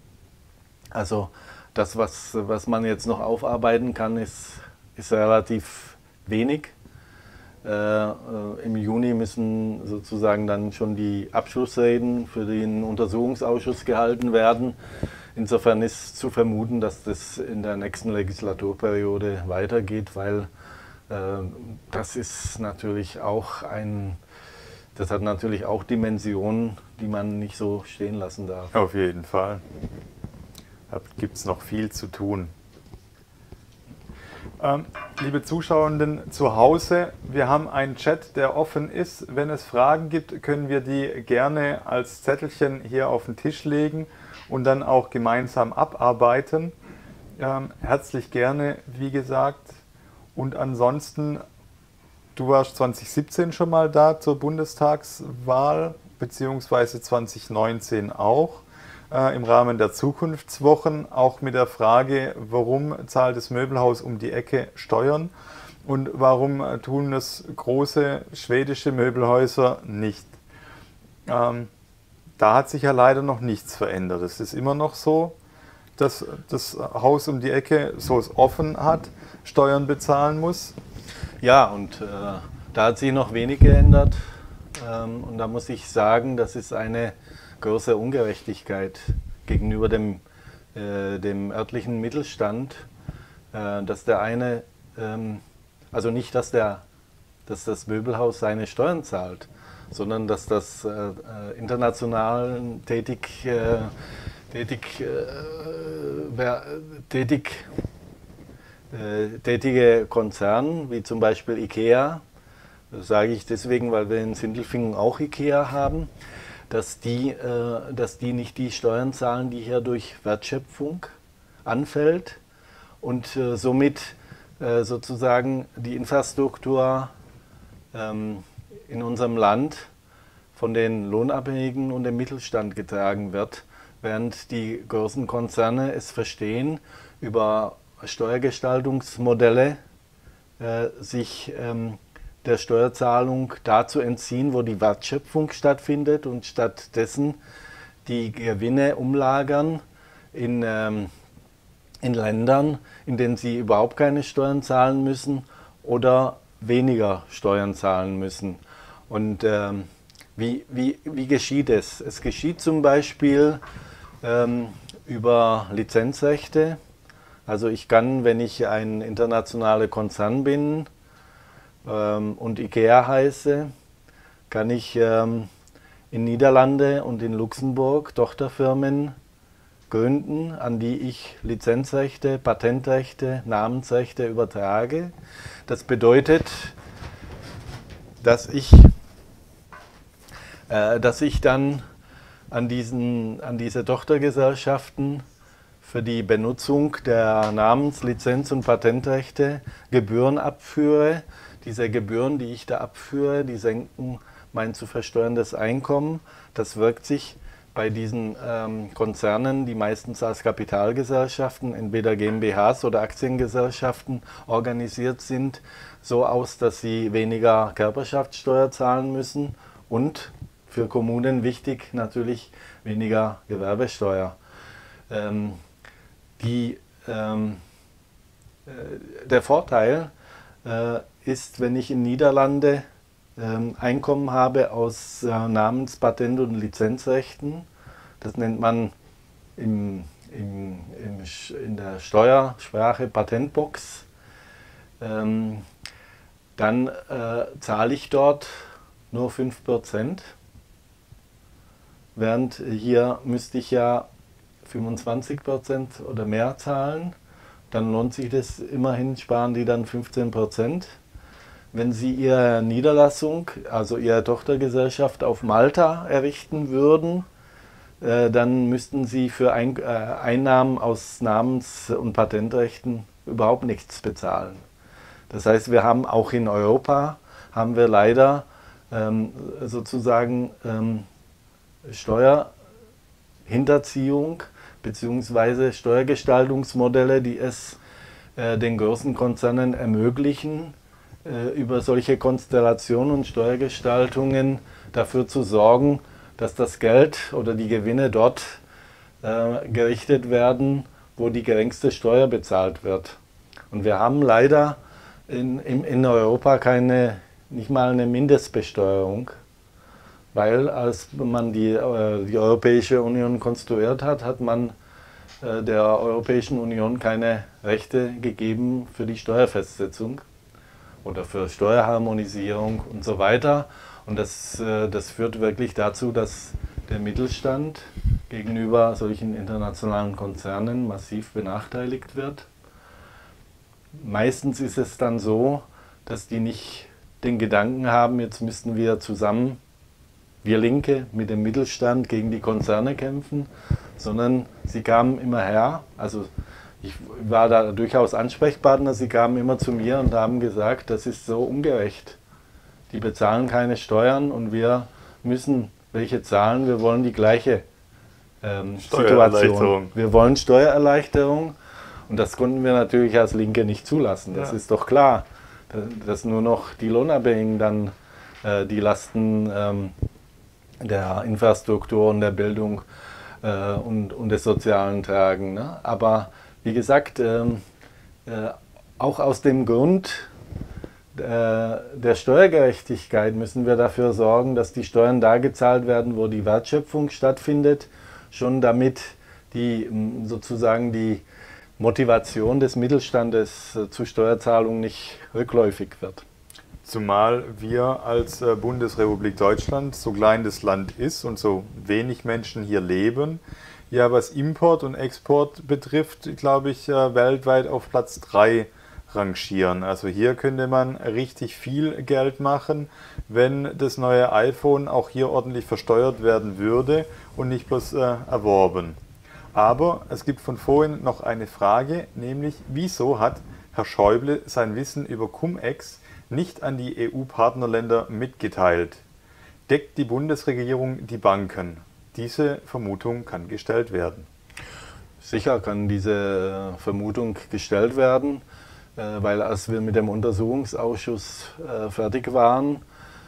Also das, was, was man jetzt noch aufarbeiten kann, ist, ist relativ wenig. Äh, Im Juni müssen sozusagen dann schon die Abschlussreden für den Untersuchungsausschuss gehalten werden. Insofern ist zu vermuten, dass das in der nächsten Legislaturperiode weitergeht, weil äh, das ist natürlich auch ein, das hat natürlich auch Dimensionen, die man nicht so stehen lassen darf. Auf jeden Fall. Da gibt es noch viel zu tun. Ähm, liebe Zuschauenden zu Hause, wir haben einen Chat, der offen ist. Wenn es Fragen gibt, können wir die gerne als Zettelchen hier auf den Tisch legen und dann auch gemeinsam abarbeiten. Ähm, herzlich gerne, wie gesagt. Und ansonsten, du warst zwanzig siebzehn schon mal da zur Bundestagswahl, beziehungsweise zwanzig neunzehn auch. Im Rahmen der Zukunftswochen, auch mit der Frage, warum zahlt das Möbelhaus um die Ecke Steuern und warum tun das große schwedische Möbelhäuser nicht. Ähm, da hat sich ja leider noch nichts verändert. Es ist immer noch so, dass das Haus um die Ecke, so es offen hat, Steuern bezahlen muss. Ja, und äh, da hat sich noch wenig geändert. Ähm, und da muss ich sagen, das ist eine große Ungerechtigkeit gegenüber dem, äh, dem örtlichen Mittelstand, äh, dass der eine, ähm, also nicht, dass, der, dass das Möbelhaus seine Steuern zahlt, sondern dass das äh, international tätig, äh, tätig, äh, wer, tätig, äh, tätige Konzerne, wie zum Beispiel IKEA, das sage ich deswegen, weil wir in Sindelfingen auch IKEA haben, dass die, äh, dass die nicht die Steuern zahlen, die hier durch Wertschöpfung anfällt und äh, somit äh, sozusagen die Infrastruktur ähm, in unserem Land von den Lohnabhängigen und dem Mittelstand getragen wird, während die großen Konzerne es verstehen, über Steuergestaltungsmodelle äh, sich ähm, der Steuerzahlung da zu entziehen, wo die Wertschöpfung stattfindet und stattdessen die Gewinne umlagern in, ähm, in Ländern, in denen sie überhaupt keine Steuern zahlen müssen oder weniger Steuern zahlen müssen. Und ähm, wie, wie, wie geschieht es? Es geschieht zum Beispiel ähm, über Lizenzrechte. Also ich kann, wenn ich ein internationaler Konzern bin, und IKEA heiße, kann ich ähm, in Niederlande und in Luxemburg Tochterfirmen gründen, an die ich Lizenzrechte, Patentrechte, Namensrechte übertrage. Das bedeutet, dass ich, äh, dass ich dann an, diesen, an diese Tochtergesellschaften für die Benutzung der Namens-, Lizenz- und Patentrechte Gebühren abführe. Diese Gebühren, die ich da abführe, die senken mein zu versteuerndes Einkommen. Das wirkt sich bei diesen ähm, Konzernen, die meistens als Kapitalgesellschaften, entweder GmbHs oder Aktiengesellschaften organisiert sind, so aus, dass sie weniger Körperschaftssteuer zahlen müssen und für Kommunen wichtig natürlich weniger Gewerbesteuer. Ähm, die, ähm, äh, der Vorteil äh, ist, wenn ich in Niederlande ähm, Einkommen habe aus äh, Namens-, Patent- und Lizenzrechten, das nennt man im, im, im, in der Steuersprache Patentbox, ähm, dann äh, zahle ich dort nur fünf Prozent, während hier müsste ich ja fünfundzwanzig Prozent oder mehr zahlen. Dann lohnt sich das, immerhin sparen die dann fünfzehn Prozent. Wenn Sie Ihre Niederlassung, also Ihre Tochtergesellschaft auf Malta errichten würden, äh, dann müssten Sie für ein, äh, Einnahmen aus Namens- und Patentrechten überhaupt nichts bezahlen. Das heißt, wir haben auch in Europa, haben wir leider ähm, sozusagen ähm, Steuerhinterziehung bzw. Steuergestaltungsmodelle, die es äh, den großen Konzernen ermöglichen, über solche Konstellationen und Steuergestaltungen dafür zu sorgen, dass das Geld oder die Gewinne dort äh, gerichtet werden, wo die geringste Steuer bezahlt wird. Und wir haben leider in, in, in Europa keine, nicht mal eine Mindestbesteuerung, weil als man die, äh, die Europäische Union konstruiert hat, hat man äh, der Europäischen Union keine Rechte gegeben für die Steuerfestsetzung oder für Steuerharmonisierung und so weiter. Und das, das führt wirklich dazu, dass der Mittelstand gegenüber solchen internationalen Konzernen massiv benachteiligt wird. Meistens ist es dann so, dass die nicht den Gedanken haben, jetzt müssten wir zusammen, wir Linke, mit dem Mittelstand gegen die Konzerne kämpfen, sondern sie kamen immer her, also ich war da durchaus Ansprechpartner, sie kamen immer zu mir und haben gesagt, das ist so ungerecht. Die bezahlen keine Steuern und wir müssen welche zahlen, wir wollen die gleiche ähm, Situation. Wir wollen Steuererleichterung und das konnten wir natürlich als Linke nicht zulassen, das ja. ist doch klar, dass nur noch die Lohnabhängigen dann äh, die Lasten ähm, der Infrastruktur und der Bildung äh, und, und des Sozialen tragen. Ne? Aber wie gesagt, ähm, äh, auch aus dem Grund äh, der Steuergerechtigkeit müssen wir dafür sorgen, dass die Steuern da gezahlt werden, wo die Wertschöpfung stattfindet, schon damit die sozusagen die Motivation des Mittelstandes äh, zu Steuerzahlung nicht rückläufig wird. Zumal wir als äh, Bundesrepublik Deutschland, so klein das Land ist und so wenig Menschen hier leben, ja, was Import und Export betrifft, glaube ich, äh, weltweit auf Platz drei rangieren. Also hier könnte man richtig viel Geld machen, wenn das neue iPhone auch hier ordentlich versteuert werden würde und nicht bloß äh, erworben. Aber es gibt von vorhin noch eine Frage, nämlich wieso hat Herr Schäuble sein Wissen über Cum-Ex nicht an die E U-Partnerländer mitgeteilt? Deckt die Bundesregierung die Banken? Diese Vermutung kann gestellt werden. Sicher kann diese Vermutung gestellt werden, weil als wir mit dem Untersuchungsausschuss fertig waren,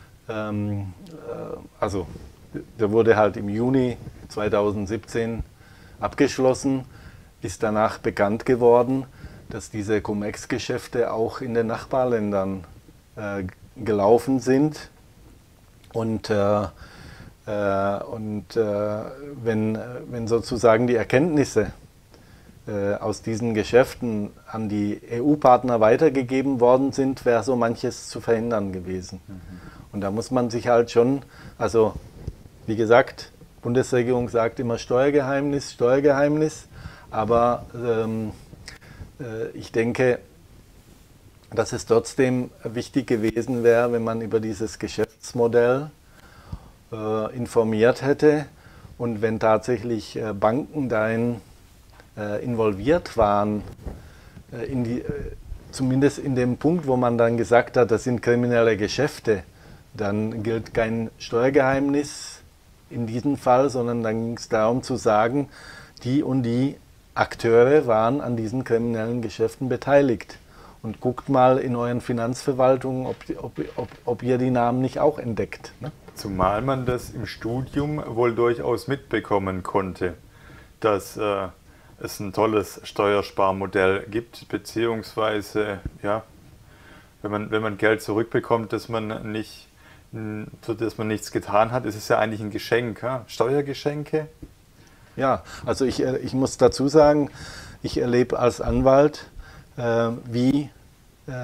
also der wurde halt im Juni zweitausendsiebzehn abgeschlossen, ist danach bekannt geworden, dass diese Cum-Ex-Geschäfte auch in den Nachbarländern gelaufen sind. Und äh, äh, und äh, wenn, wenn sozusagen die Erkenntnisse äh, aus diesen Geschäften an die E U-Partner weitergegeben worden sind, wäre so manches zu verhindern gewesen. Mhm. Und da muss man sich halt schon, also wie gesagt, die Bundesregierung sagt immer Steuergeheimnis, Steuergeheimnis, aber ähm, äh, ich denke, dass es trotzdem wichtig gewesen wäre, wenn man über dieses Geschäftsmodell äh, informiert hätte und wenn tatsächlich äh, Banken darin äh, involviert waren, äh, in die, äh, zumindest in dem Punkt, wo man dann gesagt hat, das sind kriminelle Geschäfte, dann gilt kein Steuergeheimnis in diesem Fall, sondern dann ging es darum zu sagen, die und die Akteure waren an diesen kriminellen Geschäften beteiligt. Und guckt mal in euren Finanzverwaltungen, ob, ob, ob, ob ihr die Namen nicht auch entdeckt. Ne? Zumal man das im Studium wohl durchaus mitbekommen konnte, dass äh, es ein tolles Steuersparmodell gibt, beziehungsweise, ja, wenn man, wenn man Geld zurückbekommt, dass man nicht, für das man nichts getan hat, ist es ja eigentlich ein Geschenk. Ja? Steuergeschenke? Ja, also ich, ich muss dazu sagen, ich erlebe als Anwalt, äh, wie, äh,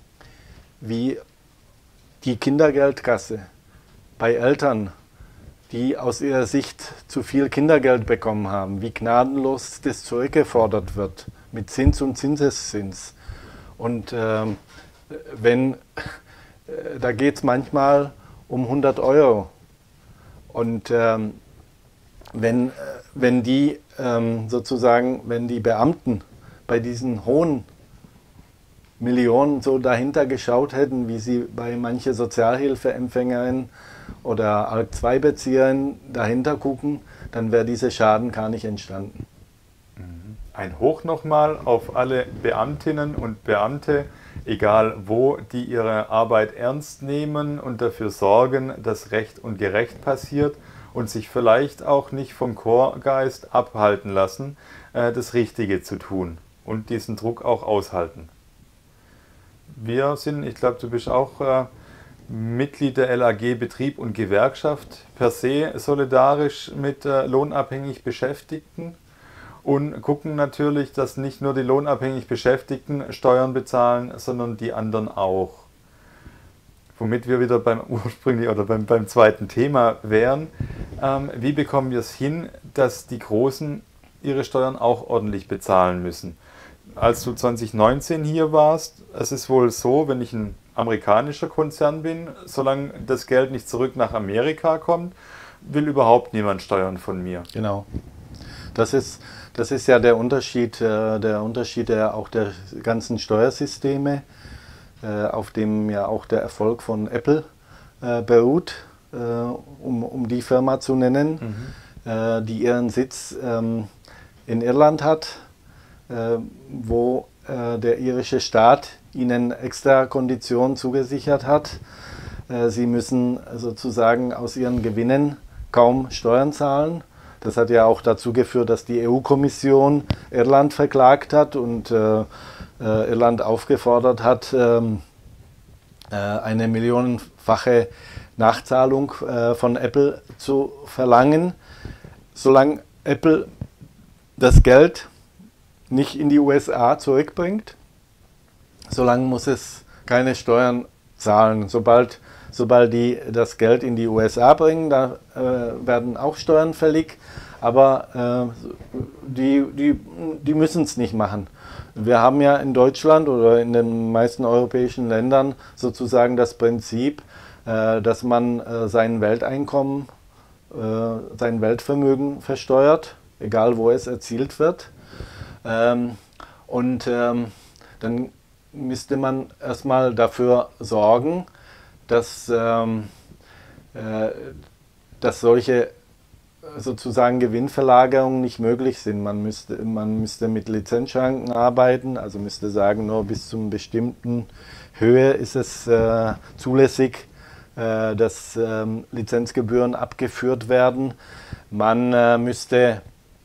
wie die Kindergeldkasse bei Eltern, die aus ihrer Sicht zu viel Kindergeld bekommen haben, wie gnadenlos das zurückgefordert wird mit Zins und Zinseszins. Und ähm, wenn, äh, da geht es manchmal um hundert Euro. Und ähm, wenn, äh, wenn die ähm, sozusagen, wenn die Beamten bei diesen hohen Millionen so dahinter geschaut hätten, wie sie bei manchen Sozialhilfeempfängerinnen oder Alk zwei Beziehern dahinter gucken, dann wäre dieser Schaden gar nicht entstanden. Ein Hoch nochmal auf alle Beamtinnen und Beamte, egal wo, die ihre Arbeit ernst nehmen und dafür sorgen, dass Recht und gerecht passiert und sich vielleicht auch nicht vom Chorgeist abhalten lassen, das Richtige zu tun und diesen Druck auch aushalten. Wir sind, ich glaube, du bist auch äh, Mitglied der L A G Betrieb und Gewerkschaft, per se solidarisch mit äh, lohnabhängig Beschäftigten und gucken natürlich, dass nicht nur die lohnabhängig Beschäftigten Steuern bezahlen, sondern die anderen auch. Womit wir wieder beim ursprünglichen oder beim, beim zweiten Thema wären. Ähm, wie bekommen wir es hin, dass die Großen ihre Steuern auch ordentlich bezahlen müssen? Als du zwanzig neunzehn hier warst, es ist wohl so, wenn ich ein amerikanischer Konzern bin, solange das Geld nicht zurück nach Amerika kommt, will überhaupt niemand Steuern von mir. Genau. Das ist, das ist ja der Unterschied, äh, der Unterschied der, auch der ganzen Steuersysteme, äh, auf dem ja auch der Erfolg von Apple äh, beruht, äh, um, um die Firma zu nennen, mhm. äh, die ihren Sitz ähm, in Irland hat, äh, wo äh, der irische Staat ihnen extra Konditionen zugesichert hat. Äh, sie müssen sozusagen aus ihren Gewinnen kaum Steuern zahlen. Das hat ja auch dazu geführt, dass die E U-Kommission Irland verklagt hat und äh, äh, Irland aufgefordert hat, ähm, äh, eine millionenfache Nachzahlung äh, von Apple zu verlangen. Solange Apple das Geld nicht in die U S A zurückbringt, solange muss es keine Steuern zahlen. Sobald, sobald die das Geld in die U S A bringen, da äh, werden auch Steuern fällig, aber äh, die, die, die müssen es nicht machen. Wir haben ja in Deutschland oder in den meisten europäischen Ländern sozusagen das Prinzip, äh, dass man äh, sein Welteinkommen, äh, sein Weltvermögen versteuert, egal wo es erzielt wird. Ähm, und ähm, dann müsste man erstmal dafür sorgen, dass, ähm, äh, dass solche sozusagen Gewinnverlagerungen nicht möglich sind. Man müsste, man müsste mit Lizenzschranken arbeiten, also müsste sagen, nur bis zu einer bestimmten Höhe ist es äh, zulässig, äh, dass ähm, Lizenzgebühren abgeführt werden. Man äh, müsste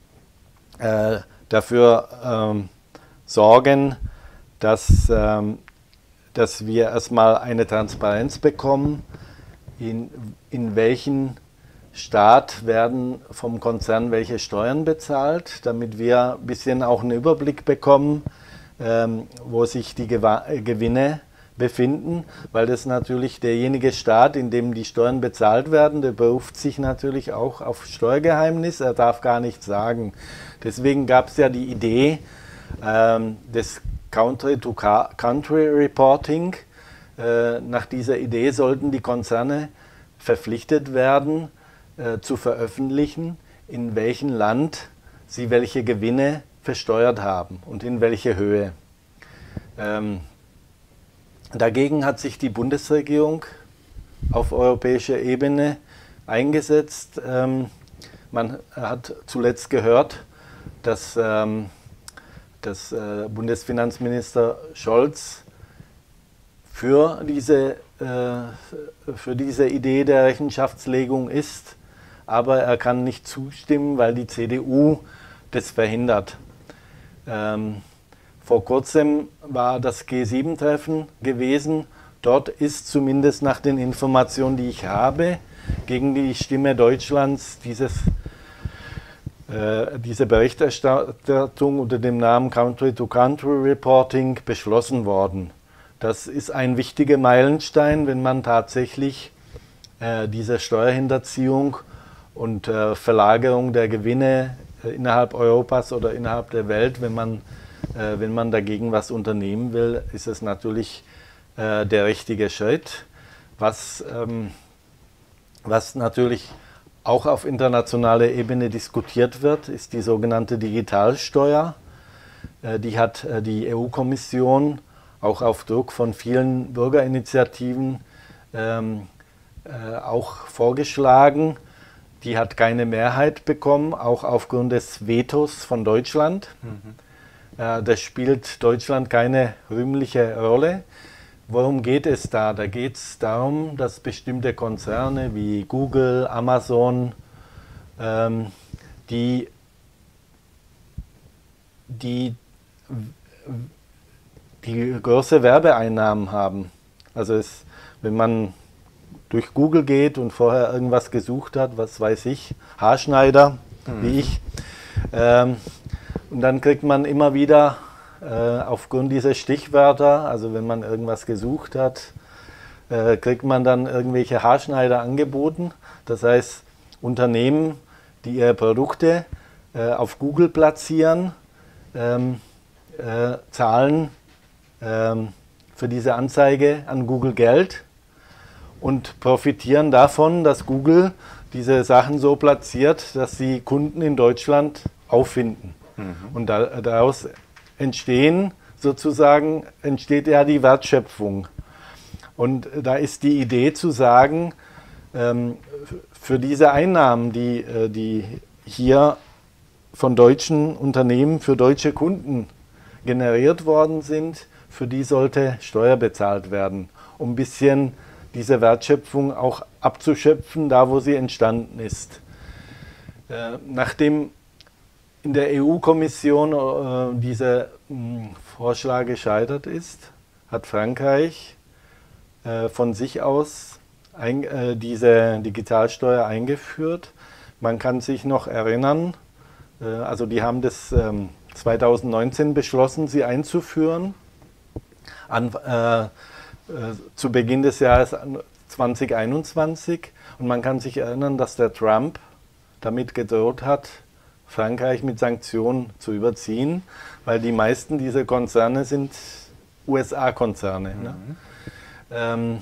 äh, dafür ähm, sorgen, dass, ähm, dass wir erstmal eine Transparenz bekommen, in, in welchen Staat werden vom Konzern welche Steuern bezahlt, damit wir ein bisschen auch einen Überblick bekommen, ähm, wo sich die Gewa Gewinne befinden, weil das natürlich derjenige Staat, in dem die Steuern bezahlt werden, der beruft sich natürlich auch auf Steuergeheimnis, er darf gar nichts sagen. Deswegen gab es ja die Idee ähm, des Country-to-Country Reporting. Äh, nach dieser Idee sollten die Konzerne verpflichtet werden, äh, zu veröffentlichen, in welchem Land sie welche Gewinne versteuert haben und in welche Höhe. Ähm, dagegen hat sich die Bundesregierung auf europäischer Ebene eingesetzt. Ähm, man hat zuletzt gehört, dass, ähm, dass äh, Bundesfinanzminister Scholz für diese, äh, für diese Idee der Rechenschaftslegung ist, aber er kann nicht zustimmen, weil die C D U das verhindert. Ähm, vor kurzem war das G sieben Treffen gewesen. Dort ist zumindest nach den Informationen, die ich habe, gegen die Stimme Deutschlands dieses, äh, diese Berichterstattung unter dem Namen Country-to-Country Reporting beschlossen worden. Das ist ein wichtiger Meilenstein, wenn man tatsächlich äh, diese Steuerhinterziehung und äh, Verlagerung der Gewinne äh, innerhalb Europas oder innerhalb der Welt, wenn man, äh, wenn man dagegen was unternehmen will, ist es natürlich äh, der richtige Schritt. Was, ähm, was natürlich auch auf internationaler Ebene diskutiert wird, ist die sogenannte Digitalsteuer. Äh, die hat äh, die E U-Kommission auch auf Druck von vielen Bürgerinitiativen ähm, äh, auch vorgeschlagen. Die hat keine Mehrheit bekommen, auch aufgrund des Vetos von Deutschland. Mhm. Äh, das spielt Deutschland keine rühmliche Rolle. Worum geht es da? Da geht es darum, dass bestimmte Konzerne wie Google, Amazon, ähm, die, die, die große Werbeeinnahmen haben. Also es, wenn man durch Google geht und vorher irgendwas gesucht hat, was weiß ich, Haarschneider, mhm. wie ich, ähm, und dann kriegt man immer wieder äh, aufgrund dieser Stichwörter, also wenn man irgendwas gesucht hat, äh, kriegt man dann irgendwelche Haarschneider angeboten. Das heißt, Unternehmen, die ihre Produkte äh, auf Google platzieren, ähm, äh, zahlen ähm, für diese Anzeige an Google Geld und profitieren davon, dass Google diese Sachen so platziert, dass sie Kunden in Deutschland auffinden. Mhm. Und da, daraus entstehen sozusagen, entsteht ja die Wertschöpfung. Und da ist die Idee zu sagen, ähm, für diese Einnahmen, die, die hier von deutschen Unternehmen für deutsche Kunden generiert worden sind, für die sollte Steuer bezahlt werden, um ein bisschen diese Wertschöpfung auch abzuschöpfen, da wo sie entstanden ist. Äh, nachdem in der E U-Kommission äh, dieser mh, Vorschlag gescheitert ist, hat Frankreich äh, von sich aus ein, äh, diese Digitalsteuer eingeführt. Man kann sich noch erinnern, äh, also die haben das ähm, zweitausendneunzehn beschlossen, sie einzuführen. An, äh, zu Beginn des Jahres zweitausendeinundzwanzig, und man kann sich erinnern, dass der Trump damit gedroht hat, Frankreich mit Sanktionen zu überziehen, weil die meisten dieser Konzerne sind U S A-Konzerne. Mhm. Ne? Ähm,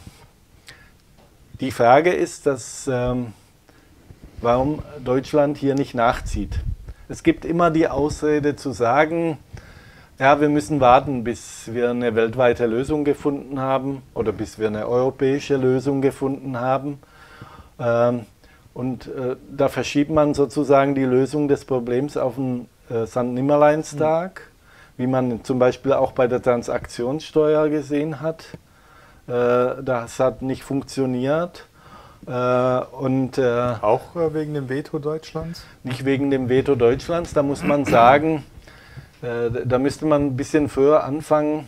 die Frage ist, dass, ähm, warum Deutschland hier nicht nachzieht. Es gibt immer die Ausrede zu sagen, ja, wir müssen warten, bis wir eine weltweite Lösung gefunden haben oder bis wir eine europäische Lösung gefunden haben. Ähm, und äh, da verschiebt man sozusagen die Lösung des Problems auf den äh, Sankt Nimmerleinstag, mhm. wie man zum Beispiel auch bei der Transaktionssteuer gesehen hat. Äh, das hat nicht funktioniert. Äh, und, äh, auch äh, wegen dem Veto Deutschlands? Nicht wegen dem Veto Deutschlands, da muss man sagen, da müsste man ein bisschen früher anfangen,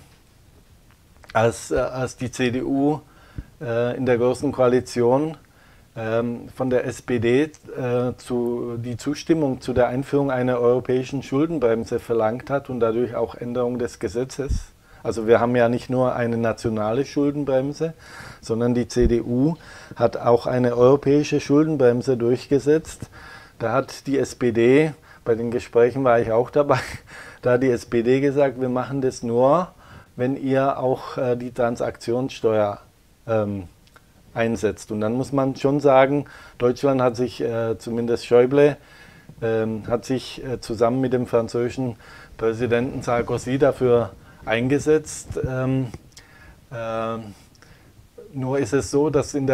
als, als die C D U äh, in der Großen Koalition ähm, von der S P D äh, zu, die Zustimmung zu der Einführung einer europäischen Schuldenbremse verlangt hat und dadurch auch Änderung des Gesetzes Also wir haben ja nicht nur eine nationale Schuldenbremse, sondern die C D U hat auch eine europäische Schuldenbremse durchgesetzt. Da hat die S P D, bei den Gesprächen war ich auch dabei, da hat die S P D gesagt, wir machen das nur, wenn ihr auch äh, die Transaktionssteuer ähm, einsetzt. Und dann muss man schon sagen, Deutschland hat sich, äh, zumindest Schäuble, ähm, hat sich äh, zusammen mit dem französischen Präsidenten Sarkozy dafür eingesetzt. Ähm, äh, nur ist es so, dass in der,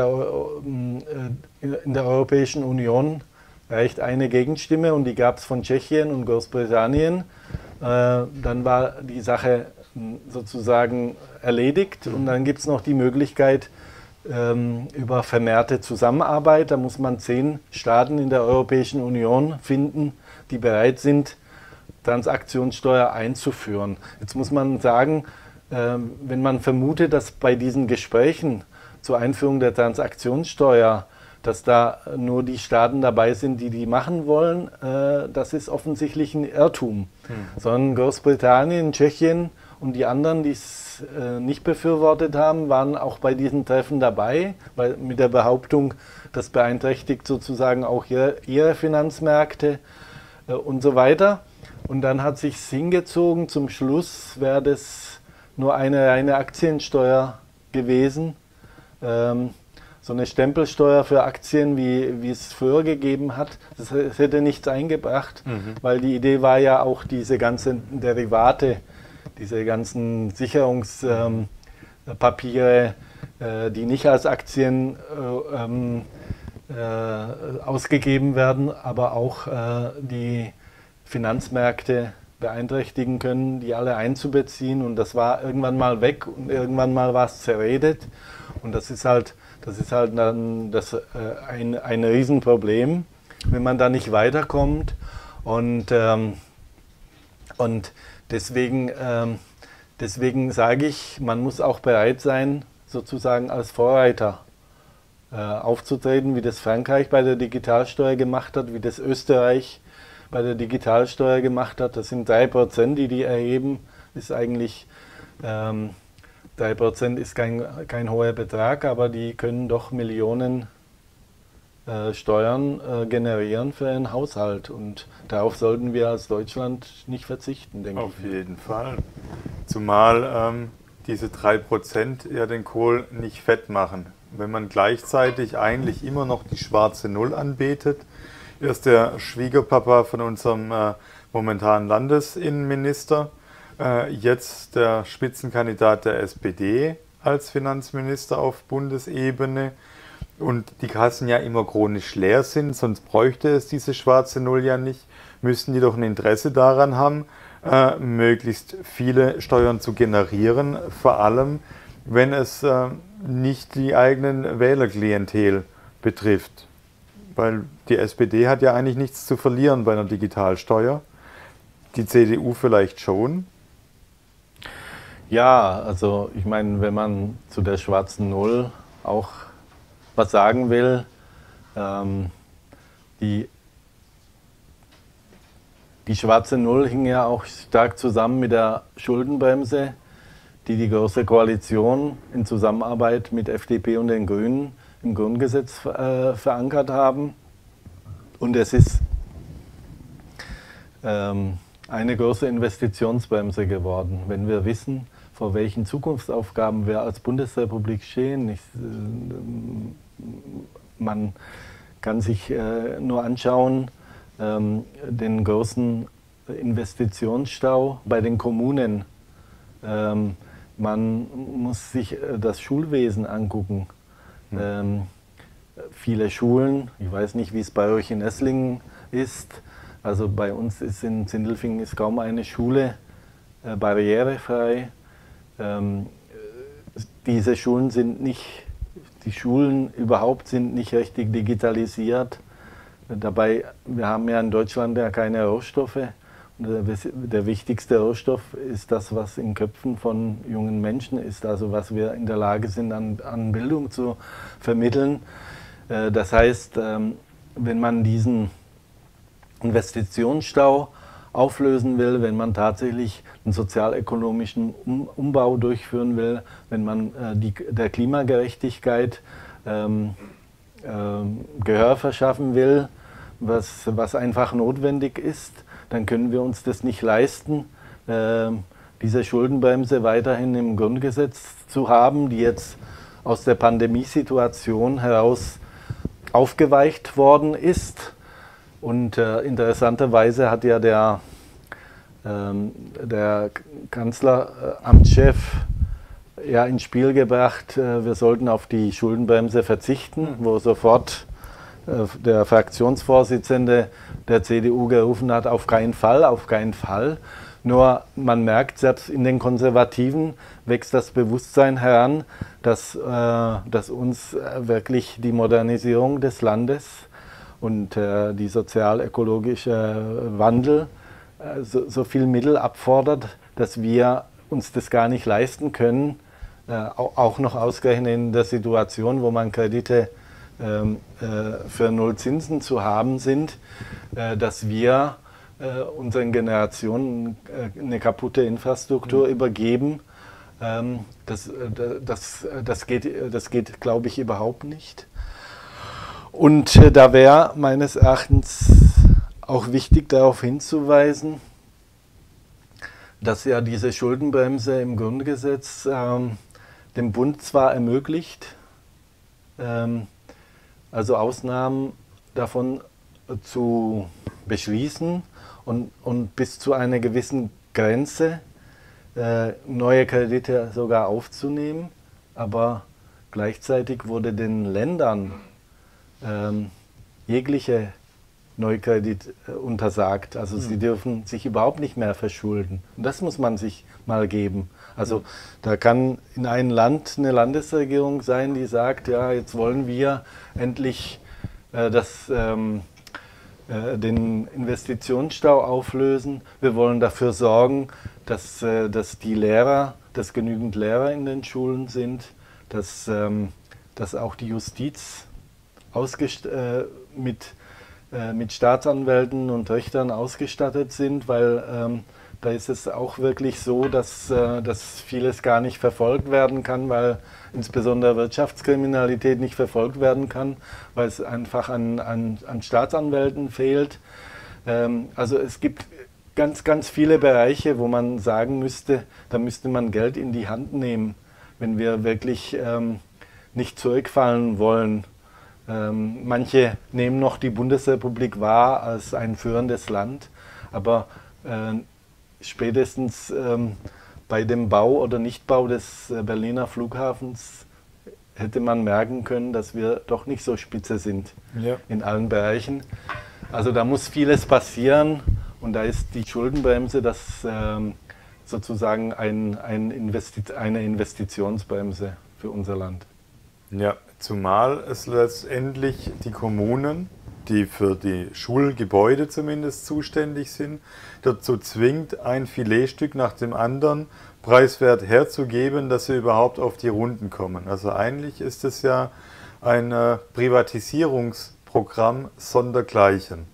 äh, in der Europäischen Union reicht eine Gegenstimme und die gab es von Tschechien und Großbritannien. Äh, dann war die Sache sozusagen erledigt und dann gibt es noch die Möglichkeit ähm, über vermehrte Zusammenarbeit. Da muss man zehn Staaten in der Europäischen Union finden, die bereit sind, Transaktionssteuer einzuführen. Jetzt muss man sagen, äh, wenn man vermutet, dass bei diesen Gesprächen zur Einführung der Transaktionssteuer, dass da nur die Staaten dabei sind, die die machen wollen, äh, das ist offensichtlich ein Irrtum. Hm. Sondern Großbritannien, Tschechien und die anderen, die es äh, nicht befürwortet haben, waren auch bei diesen Treffen dabei, weil mit der Behauptung, das beeinträchtigt sozusagen auch ihre, ihre Finanzmärkte äh, und so weiter. Und dann hat sich hingezogen, zum Schluss wäre das nur eine reine Aktiensteuer gewesen. Ähm, so eine Stempelsteuer für Aktien, wie, wie es früher gegeben hat, das, das hätte nichts eingebracht, mhm. weil die Idee war ja auch diese ganzen Derivate, diese ganzen Sicherungspapiere, ähm, äh, die nicht als Aktien äh, ähm, äh, ausgegeben werden, aber auch äh, die Finanzmärkte beeinträchtigen können, die alle einzubeziehen. Und das war irgendwann mal weg und irgendwann mal war es zerredet. Und das ist halt, das ist halt dann das, äh, ein, ein Riesenproblem, wenn man da nicht weiterkommt. Und, ähm, und deswegen, ähm, deswegen sage ich, man muss auch bereit sein, sozusagen als Vorreiter äh, aufzutreten, wie das Frankreich bei der Digitalsteuer gemacht hat, wie das Österreich bei der Digitalsteuer gemacht hat. Das sind drei Prozent, die die erheben. Ist eigentlich, ähm, drei Prozent ist kein, kein hoher Betrag, aber die können doch Millionen äh, Steuern äh, generieren für einen Haushalt. Und darauf sollten wir als Deutschland nicht verzichten, denke ich. Auf jeden Fall. Zumal ähm, diese drei Prozent ja den Kohl nicht fett machen. Wenn man gleichzeitig eigentlich immer noch die schwarze Null anbetet, erst der Schwiegerpapa von unserem äh, momentanen Landesinnenminister, äh, jetzt der Spitzenkandidat der S P D als Finanzminister auf Bundesebene und die Kassen ja immer chronisch leer sind, sonst bräuchte es diese schwarze Null ja nicht, müssten die doch ein Interesse daran haben, äh, möglichst viele Steuern zu generieren, vor allem wenn es äh, nicht die eigenen Wählerklientel betrifft. Weil die S P D hat ja eigentlich nichts zu verlieren bei einer Digitalsteuer. Die C D U vielleicht schon. Ja, also ich meine, wenn man zu der schwarzen Null auch was sagen will, ähm, die, die schwarze Null hing ja auch stark zusammen mit der Schuldenbremse, die die Große Koalition in Zusammenarbeit mit F D P und den Grünen im Grundgesetz äh, verankert haben. Und es ist ähm, eine große Investitionsbremse geworden. Wenn wir wissen, vor welchen Zukunftsaufgaben wir als Bundesrepublik stehen, ich, äh, man kann sich äh, nur anschauen, ähm, den großen Investitionsstau bei den Kommunen. Ähm, man muss sich äh, das Schulwesen angucken. Ähm, viele Schulen, ich weiß nicht, wie es bei euch in Esslingen ist, also bei uns ist in Sindelfingen ist kaum eine Schule äh, barrierefrei. Ähm, diese Schulen sind nicht, die Schulen überhaupt sind nicht richtig digitalisiert. Dabei, wir haben ja in Deutschland ja keine Rohstoffe. Der, der wichtigste Rohstoff ist das, was in Köpfen von jungen Menschen ist, also was wir in der Lage sind, an, an Bildung zu vermitteln. Äh, das heißt, ähm, wenn man diesen Investitionsstau auflösen will, wenn man tatsächlich einen sozialökonomischen um Umbau durchführen will, wenn man äh, die, der Klimagerechtigkeit ähm, äh, Gehör verschaffen will, was, was einfach notwendig ist, dann können wir uns das nicht leisten, äh, diese Schuldenbremse weiterhin im Grundgesetz zu haben, die jetzt aus der Pandemiesituation heraus aufgeweicht worden ist. Und äh, interessanterweise hat ja der, ähm, der Kanzleramtschef ja ins Spiel gebracht, äh, wir sollten auf die Schuldenbremse verzichten, wo sofort äh, der Fraktionsvorsitzende der C D U gerufen hat, auf keinen Fall, auf keinen Fall. Nur man merkt, selbst in den Konservativen wächst das Bewusstsein heran, dass, äh, dass uns wirklich die Modernisierung des Landes und äh, die sozial-ökologische Wandel äh, so, so viel Mittel abfordert, dass wir uns das gar nicht leisten können, äh, auch noch ausgerechnet in der Situation, wo man Kredite ähm, äh, für Null Zinsen zu haben sind, äh, dass wir äh, unseren Generationen äh, eine kaputte Infrastruktur mhm. übergeben. Ähm, das, das, das geht, das geht, glaube ich, überhaupt nicht. Und äh, da wäre meines Erachtens auch wichtig, darauf hinzuweisen, dass ja diese Schuldenbremse im Grundgesetz ähm, dem Bund zwar ermöglicht, ähm, also Ausnahmen davon zu beschließen und, und bis zu einer gewissen Grenze äh, neue Kredite sogar aufzunehmen, aber gleichzeitig wurde den Ländern ähm, jegliche Neukredit äh, untersagt. Also mhm. sie dürfen sich überhaupt nicht mehr verschulden. Und das muss man sich mal geben. Also mhm. da kann in einem Land eine Landesregierung sein, die sagt, ja, jetzt wollen wir endlich äh, das, ähm, äh, den Investitionsstau auflösen. Wir wollen dafür sorgen, dass, äh, dass die Lehrer, dass genügend Lehrer in den Schulen sind, dass, ähm, dass auch die Justiz ausgest äh, mit mit Staatsanwälten und Richtern ausgestattet sind, weil ähm, da ist es auch wirklich so, dass, äh, dass vieles gar nicht verfolgt werden kann, weil insbesondere Wirtschaftskriminalität nicht verfolgt werden kann, weil es einfach an, an, an Staatsanwälten fehlt. Ähm, also es gibt ganz, ganz viele Bereiche, wo man sagen müsste, da müsste man Geld in die Hand nehmen, wenn wir wirklich ähm, nicht zurückfallen wollen. Ähm, manche nehmen noch die Bundesrepublik wahr als ein führendes Land, aber äh, spätestens ähm, bei dem Bau oder Nichtbau des äh, Berliner Flughafens hätte man merken können, dass wir doch nicht so spitze sind ja. in allen Bereichen. Also da muss vieles passieren und da ist die Schuldenbremse das ähm, sozusagen ein, ein Investi- eine Investitionsbremse für unser Land. Ja, zumal es letztendlich die Kommunen, die für die Schulgebäude zumindest zuständig sind, dazu zwingt, ein Filetstück nach dem anderen preiswert herzugeben, dass sie überhaupt auf die Runden kommen. Also eigentlich ist es ja ein Privatisierungsprogramm sondergleichen.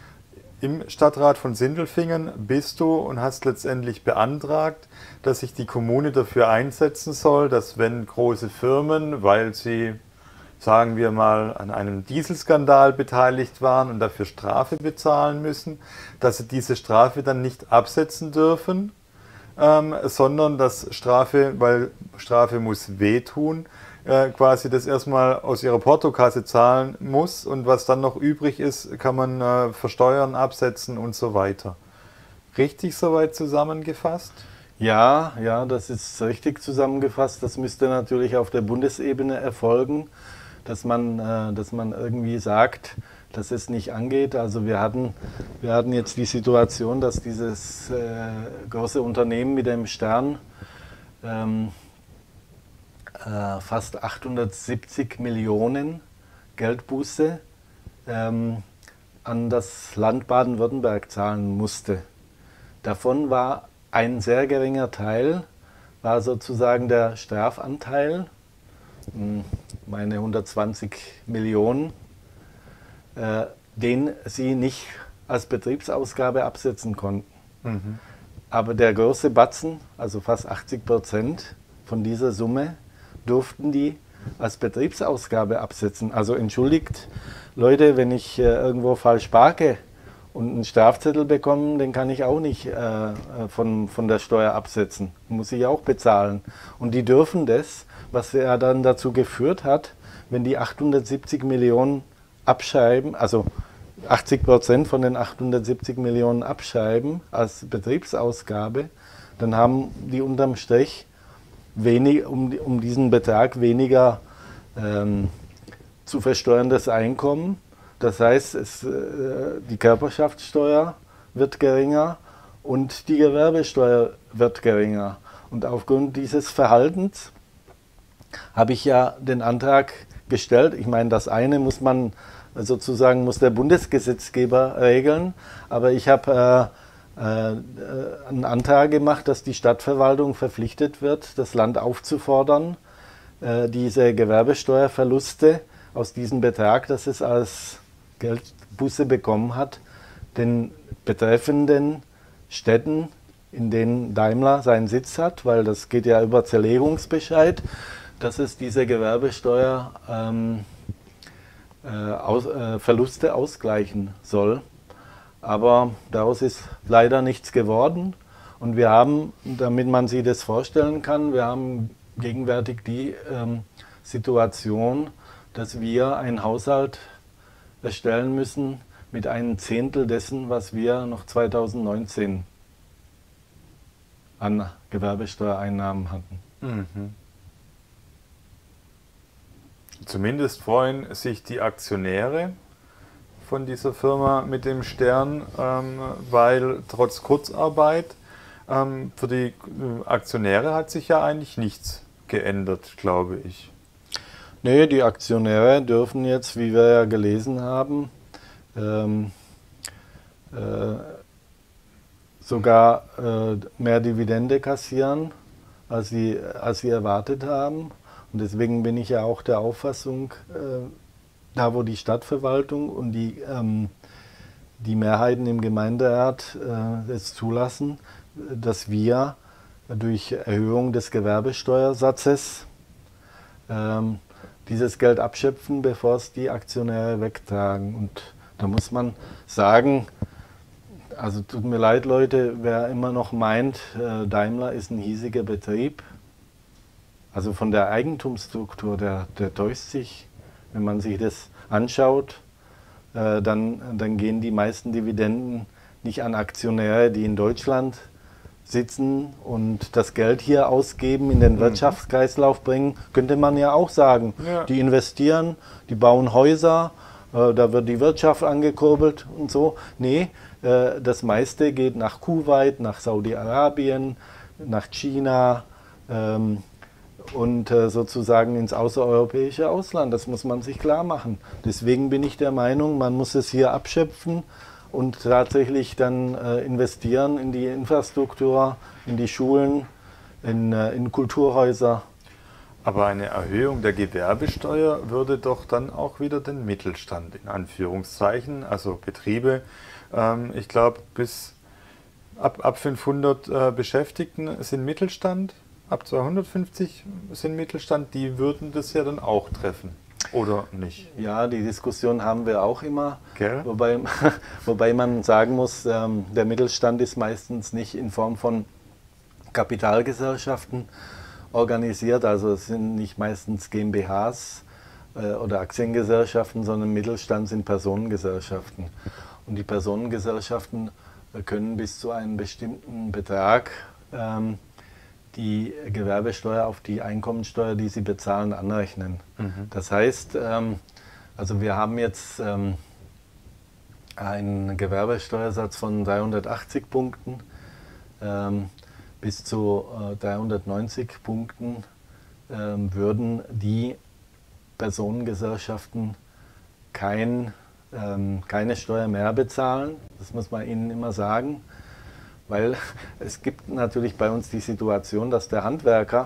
Im Stadtrat von Sindelfingen bist du und hast letztendlich beantragt, dass sich die Kommune dafür einsetzen soll, dass wenn große Firmen, weil sie, sagen wir mal, an einem Dieselskandal beteiligt waren und dafür Strafe bezahlen müssen, dass sie diese Strafe dann nicht absetzen dürfen, ähm, sondern dass Strafe, weil Strafe muss wehtun, äh, quasi das erstmal aus ihrer Portokasse zahlen muss und was dann noch übrig ist, kann man äh, versteuern, absetzen und so weiter. Richtig soweit zusammengefasst? Ja, ja, das ist richtig zusammengefasst. Das müsste natürlich auf der Bundesebene erfolgen, dass man, äh, dass man irgendwie sagt, dass es nicht angeht. Also wir hatten, wir hatten jetzt die Situation, dass dieses äh, große Unternehmen mit dem Stern ähm, äh, fast achthundertsiebzig Millionen Geldbuße ähm, an das Land Baden-Württemberg zahlen musste. Davon war ein sehr geringer Teil, war sozusagen der Strafanteil, meine hundertzwanzig Millionen, äh, den sie nicht als Betriebsausgabe absetzen konnten. Mhm. Aber der große Batzen, also fast achtzig Prozent von dieser Summe, durften die als Betriebsausgabe absetzen. Also entschuldigt, Leute, wenn ich äh, irgendwo falsch parke und einen Strafzettel bekomme, den kann ich auch nicht äh, von, von der Steuer absetzen. Muss ich auch bezahlen. Und die dürfen das, was ja dann dazu geführt hat, wenn die achthundertsiebzig Millionen abschreiben, also achtzig Prozent von den achthundertsiebzig Millionen abschreiben als Betriebsausgabe, dann haben die unterm Strich wenig, um, um diesen Betrag weniger ähm, zu versteuerndes Einkommen. Das heißt, es, äh, die Körperschaftssteuer wird geringer und die Gewerbesteuer wird geringer. Und aufgrund dieses Verhaltens habe ich ja den Antrag gestellt. Ich meine, das eine muss man sozusagen, muss der Bundesgesetzgeber regeln, aber ich habe äh, äh, einen Antrag gemacht, dass die Stadtverwaltung verpflichtet wird, das Land aufzufordern, äh, diese Gewerbesteuerverluste aus diesem Betrag, das es als Geldbuße bekommen hat, den betreffenden Städten, in denen Daimler seinen Sitz hat, weil das geht ja über Zerlegungsbescheid, dass es diese Gewerbesteuer ähm, äh, aus, äh, Verluste ausgleichen soll. Aber daraus ist leider nichts geworden. Und wir haben, damit man sich das vorstellen kann, wir haben gegenwärtig die ähm, Situation, dass wir einen Haushalt erstellen müssen mit einem Zehntel dessen, was wir noch zweitausendneunzehn an Gewerbesteuereinnahmen hatten. Mhm. Zumindest freuen sich die Aktionäre von dieser Firma mit dem Stern, ähm, weil trotz Kurzarbeit ähm, für die äh, Aktionäre hat sich ja eigentlich nichts geändert, glaube ich. Nee, die Aktionäre dürfen jetzt, wie wir ja gelesen haben, ähm, äh, sogar äh, mehr Dividende kassieren, als sie, als sie erwartet haben. Und deswegen bin ich ja auch der Auffassung, äh, da wo die Stadtverwaltung und die, ähm, die Mehrheiten im Gemeinderat äh, es zulassen, dass wir durch Erhöhung des Gewerbesteuersatzes ähm, dieses Geld abschöpfen, bevor es die Aktionäre wegtragen. Und da muss man sagen, also tut mir leid, Leute, wer immer noch meint, äh, Daimler ist ein hiesiger Betrieb, also von der Eigentumsstruktur, der, der täuscht sich. Wenn man sich das anschaut, äh, dann, dann gehen die meisten Dividenden nicht an Aktionäre, die in Deutschland sitzen und das Geld hier ausgeben, in den Wirtschaftskreislauf bringen, könnte man ja auch sagen. Ja. Die investieren, die bauen Häuser, äh, da wird die Wirtschaft angekurbelt und so. Nee, äh, das meiste geht nach Kuwait, nach Saudi-Arabien, nach China ähm, und äh, sozusagen ins außereuropäische Ausland. Das muss man sich klar machen. Deswegen bin ich der Meinung, man muss es hier abschöpfen und tatsächlich dann äh, investieren in die Infrastruktur, in die Schulen, in, äh, in Kulturhäuser. Aber eine Erhöhung der Gewerbesteuer würde doch dann auch wieder den Mittelstand in Anführungszeichen, also Betriebe, ähm, ich glaube bis ab, ab fünfhundert äh, Beschäftigten sind Mittelstand, ab zweihundertfünfzig sind Mittelstand, die würden das ja dann auch treffen. Oder nicht? Ja, die Diskussion haben wir auch immer, Gell? wobei, wobei man sagen muss, ähm, der Mittelstand ist meistens nicht in Form von Kapitalgesellschaften organisiert, also es sind nicht meistens GmbHs äh, oder Aktiengesellschaften, sondern Mittelstand sind Personengesellschaften. Und die Personengesellschaften äh, können bis zu einem bestimmten Betrag ähm, die Gewerbesteuer auf die Einkommensteuer, die sie bezahlen, anrechnen. Mhm. Das heißt, ähm, also wir haben jetzt ähm, einen Gewerbesteuersatz von dreihundertachtzig Punkten. Ähm, bis zu äh, dreihundertneunzig Punkten ähm, würden die Personengesellschaften kein, ähm, keine Steuer mehr bezahlen. Das muss man ihnen immer sagen. Weil es gibt natürlich bei uns die Situation, dass der Handwerker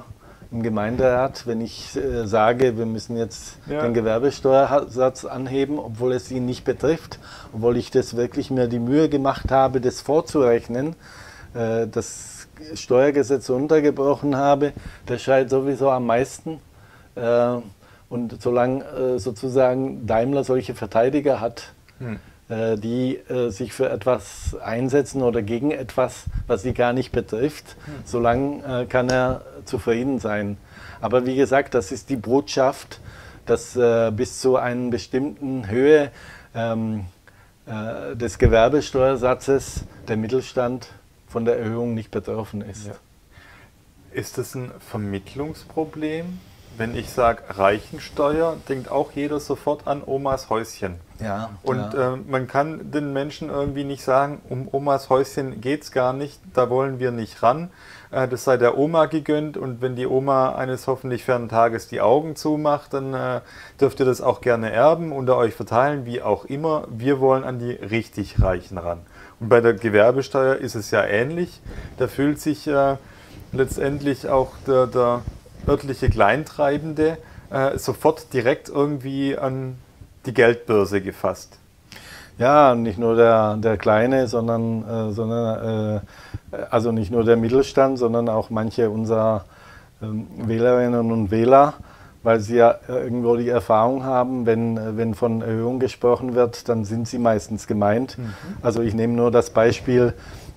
im Gemeinderat, wenn ich äh, sage, wir müssen jetzt Ja. den Gewerbesteuersatz anheben, obwohl es ihn nicht betrifft, obwohl ich das wirklich mir die Mühe gemacht habe, das vorzurechnen, äh, das Steuergesetz runtergebrochen habe, der schreit sowieso am meisten. Äh, und solange äh, sozusagen Daimler solche Verteidiger hat, hm. äh, die äh, sich für etwas einsetzen oder gegen etwas, was sie gar nicht betrifft, hm. solange äh, kann er zufrieden sein. Aber wie gesagt, das ist die Botschaft, dass äh, bis zu einer bestimmten Höhe ähm, äh, des Gewerbesteuersatzes der Mittelstand von der Erhöhung nicht betroffen ist. Ja. Ist das ein Vermittlungsproblem? Wenn ich sage Reichensteuer, denkt auch jeder sofort an Omas Häuschen. Ja, und ja. Äh, man kann den Menschen irgendwie nicht sagen, um Omas Häuschen geht es gar nicht, da wollen wir nicht ran. Äh, das sei der Oma gegönnt und wenn die Oma eines hoffentlich fernen Tages die Augen zumacht, dann äh, dürft ihr das auch gerne erben, unter euch verteilen, wie auch immer. Wir wollen an die richtig Reichen ran. Und bei der Gewerbesteuer ist es ja ähnlich. Da fühlt sich äh, letztendlich auch der, der örtliche Kleintreibende äh, sofort direkt irgendwie an die Geldbörse gefasst. Ja, nicht nur der, der Kleine, sondern, äh, sondern äh, also nicht nur der Mittelstand, sondern auch manche unserer äh, Wählerinnen und Wähler, weil sie ja irgendwo die Erfahrung haben, wenn, wenn von Erhöhung gesprochen wird, dann sind sie meistens gemeint. Mhm. Also ich nehme nur das Beispiel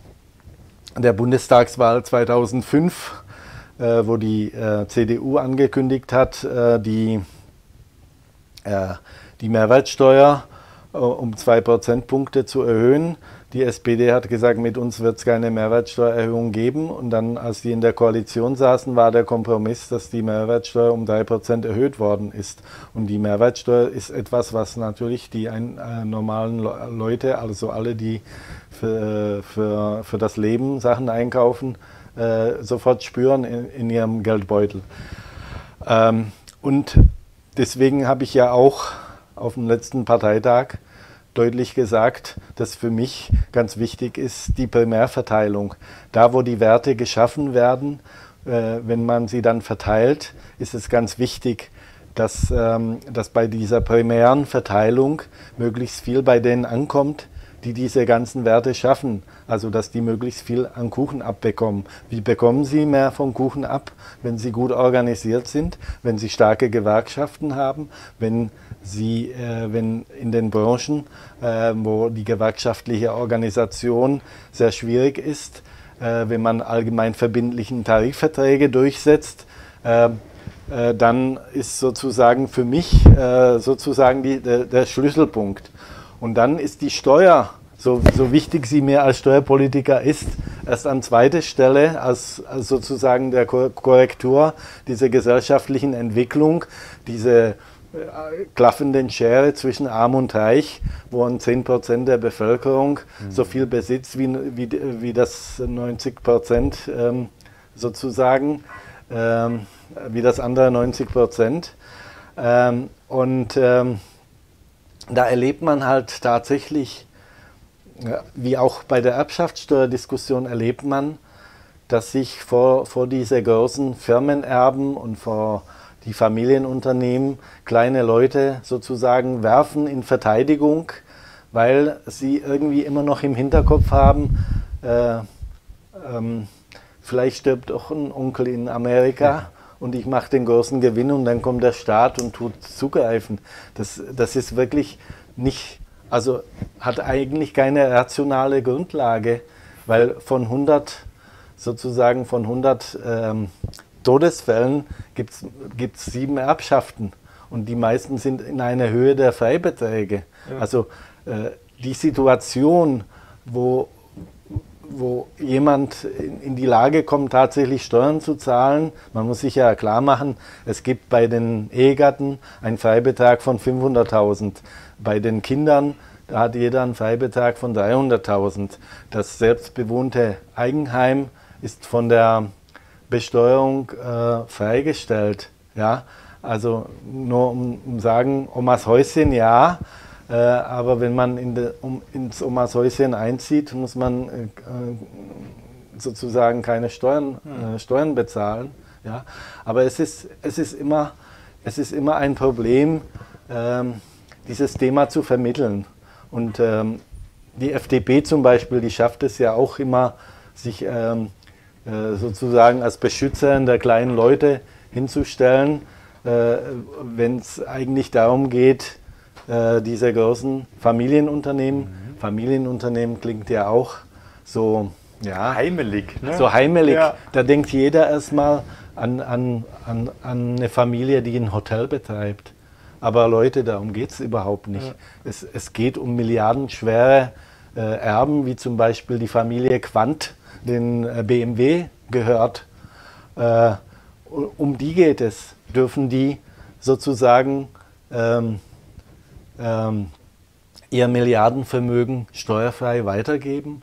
der Bundestagswahl zweitausendfünf, äh, wo die äh, C D U angekündigt hat, äh, die, äh, die Mehrwertsteuer äh, um zwei Prozentpunkte zu erhöhen. Die S P D hat gesagt, mit uns wird es keine Mehrwertsteuererhöhung geben. Und dann, als die in der Koalition saßen, war der Kompromiss, dass die Mehrwertsteuer um drei Prozent erhöht worden ist. Und die Mehrwertsteuer ist etwas, was natürlich die ein, äh, normalen Leute, also alle, die für, für, für das Leben Sachen einkaufen, äh, sofort spüren in, in ihrem Geldbeutel. Ähm, und deswegen habe ich ja auch auf dem letzten Parteitag deutlich gesagt, dass für mich ganz wichtig ist die Primärverteilung. Da, wo die Werte geschaffen werden, äh, wenn man sie dann verteilt, ist es ganz wichtig, dass, ähm, dass bei dieser primären Verteilung möglichst viel bei denen ankommt, die diese ganzen Werte schaffen. Also, dass die möglichst viel an Kuchen abbekommen. Wie bekommen sie mehr vom Kuchen ab? Wenn sie gut organisiert sind, wenn sie starke Gewerkschaften haben, wenn sie, äh, wenn in den Branchen, äh, wo die gewerkschaftliche Organisation sehr schwierig ist, äh, wenn man allgemein verbindlichen Tarifverträge durchsetzt, äh, äh, dann ist sozusagen für mich äh, sozusagen die, der, der Schlüsselpunkt. Und dann ist die Steuer, so, so wichtig sie mir als Steuerpolitiker ist, erst an zweiter Stelle als, als sozusagen der Korrektur dieser gesellschaftlichen Entwicklung, diese äh, klaffenden Schere zwischen Arm und Reich, wo an zehn Prozent der Bevölkerung mhm. so viel besitzt wie, wie, wie das neunzig Prozent ähm, sozusagen, ähm, wie das andere neunzig Prozent. Ähm, und ähm, da erlebt man halt tatsächlich, wie auch bei der Erbschaftssteuerdiskussion erlebt man, dass sich vor, vor diese großen Firmenerben und vor die Familienunternehmen kleine Leute sozusagen werfen in Verteidigung, weil sie irgendwie immer noch im Hinterkopf haben, äh, ähm, vielleicht stirbt auch ein Onkel in Amerika. Ja. Und ich mache den großen Gewinn und dann kommt der Staat und tut zugreifen. Das, das ist wirklich nicht, also hat eigentlich keine rationale Grundlage, weil von hundert, sozusagen von hundert ähm, Todesfällen gibt es sieben Erbschaften und die meisten sind in einer Höhe der Freibeträge. Ja. Also äh, die Situation, wo wo jemand in die Lage kommt, tatsächlich Steuern zu zahlen. Man muss sich ja klar machen, es gibt bei den Ehegatten einen Freibetrag von fünfhunderttausend. Bei den Kindern, da hat jeder einen Freibetrag von dreihunderttausend. Das selbstbewohnte Eigenheim ist von der Besteuerung äh, freigestellt. Ja? Also nur um, um sagen, Omas Häuschen, ja. Äh, aber wenn man in de, um, ins Omas Häuschen einzieht, muss man äh, sozusagen keine Steuern, äh, Steuern bezahlen. Ja, aber es ist, es ist, immer, es ist immer ein Problem, ähm, dieses Thema zu vermitteln. Und ähm, die F D P zum Beispiel, die schafft es ja auch immer, sich ähm, äh, sozusagen als Beschützer der kleinen Leute hinzustellen, äh, wenn es eigentlich darum geht, äh, diese großen Familienunternehmen, mhm. Familienunternehmen klingt ja auch so, ja, heimelig. Ne? So heimelig. Ja. Da denkt jeder erstmal an, an, an, an eine Familie, die ein Hotel betreibt. Aber Leute, darum geht es überhaupt nicht. Ja. Es, es geht um milliardenschwere äh, Erben, wie zum Beispiel die Familie Quandt, den äh, B M W gehört. Äh, um die geht es. Dürfen die sozusagen ähm, ähm, ihr Milliardenvermögen steuerfrei weitergeben?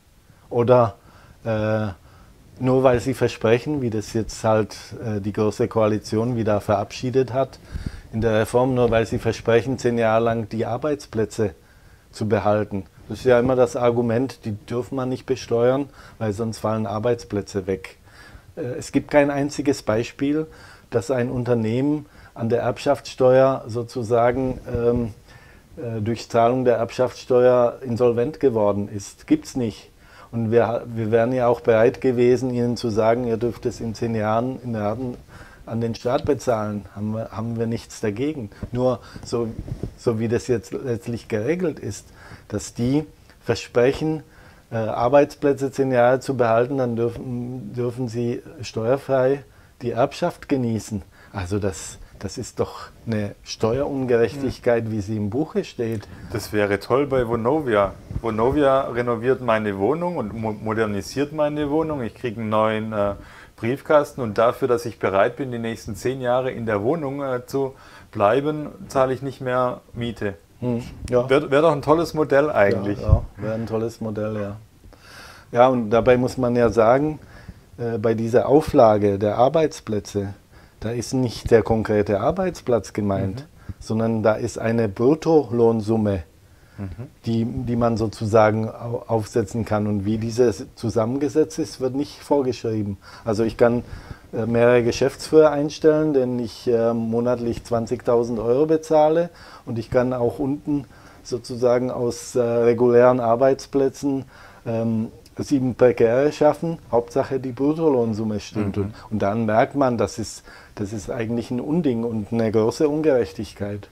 Oder äh, nur weil sie versprechen, wie das jetzt halt äh, die Große Koalition wieder verabschiedet hat in der Reform, nur weil sie versprechen, zehn Jahre lang die Arbeitsplätze zu behalten. Das ist ja immer das Argument, die dürfen man nicht besteuern, weil sonst fallen Arbeitsplätze weg. Äh, es gibt kein einziges Beispiel, dass ein Unternehmen an der Erbschaftssteuer sozusagen ähm, äh, durch Zahlung der Erbschaftssteuer insolvent geworden ist. Gibt es nicht. Und wir, wir wären ja auch bereit gewesen, Ihnen zu sagen, ihr dürft es in zehn Jahren in Erden an den Staat bezahlen. Haben wir, haben wir nichts dagegen. Nur so, so wie das jetzt letztlich geregelt ist, dass die versprechen, äh, Arbeitsplätze zehn Jahre zu behalten, dann dürfen, dürfen sie steuerfrei die Erbschaft genießen. Also das, das ist doch eine Steuerungerechtigkeit, wie sie im Buche steht. Das wäre toll bei Vonovia. Vonovia renoviert meine Wohnung und mo modernisiert meine Wohnung. Ich kriege einen neuen äh, Briefkasten und dafür, dass ich bereit bin, die nächsten zehn Jahre in der Wohnung äh, zu bleiben, zahle ich nicht mehr Miete. Hm, ja. Wäre wär doch ein tolles Modell eigentlich. Ja, ja, wäre ein tolles Modell, ja. Ja, und dabei muss man ja sagen, äh, bei dieser Auflage der Arbeitsplätze, da ist nicht der konkrete Arbeitsplatz gemeint, mhm. sondern da ist eine Bruttolohnsumme, mhm. die, die man sozusagen aufsetzen kann. Und wie dieses zusammengesetzt ist, wird nicht vorgeschrieben. Also ich kann äh, mehrere Geschäftsführer einstellen, denen ich äh, monatlich zwanzigtausend Euro bezahle. Und ich kann auch unten sozusagen aus äh, regulären Arbeitsplätzen ähm, sieben Prekäre schaffen. Hauptsache die Bruttolohnsumme stimmt. Mhm. Und, und dann merkt man, das ist, das ist eigentlich ein Unding und eine große Ungerechtigkeit.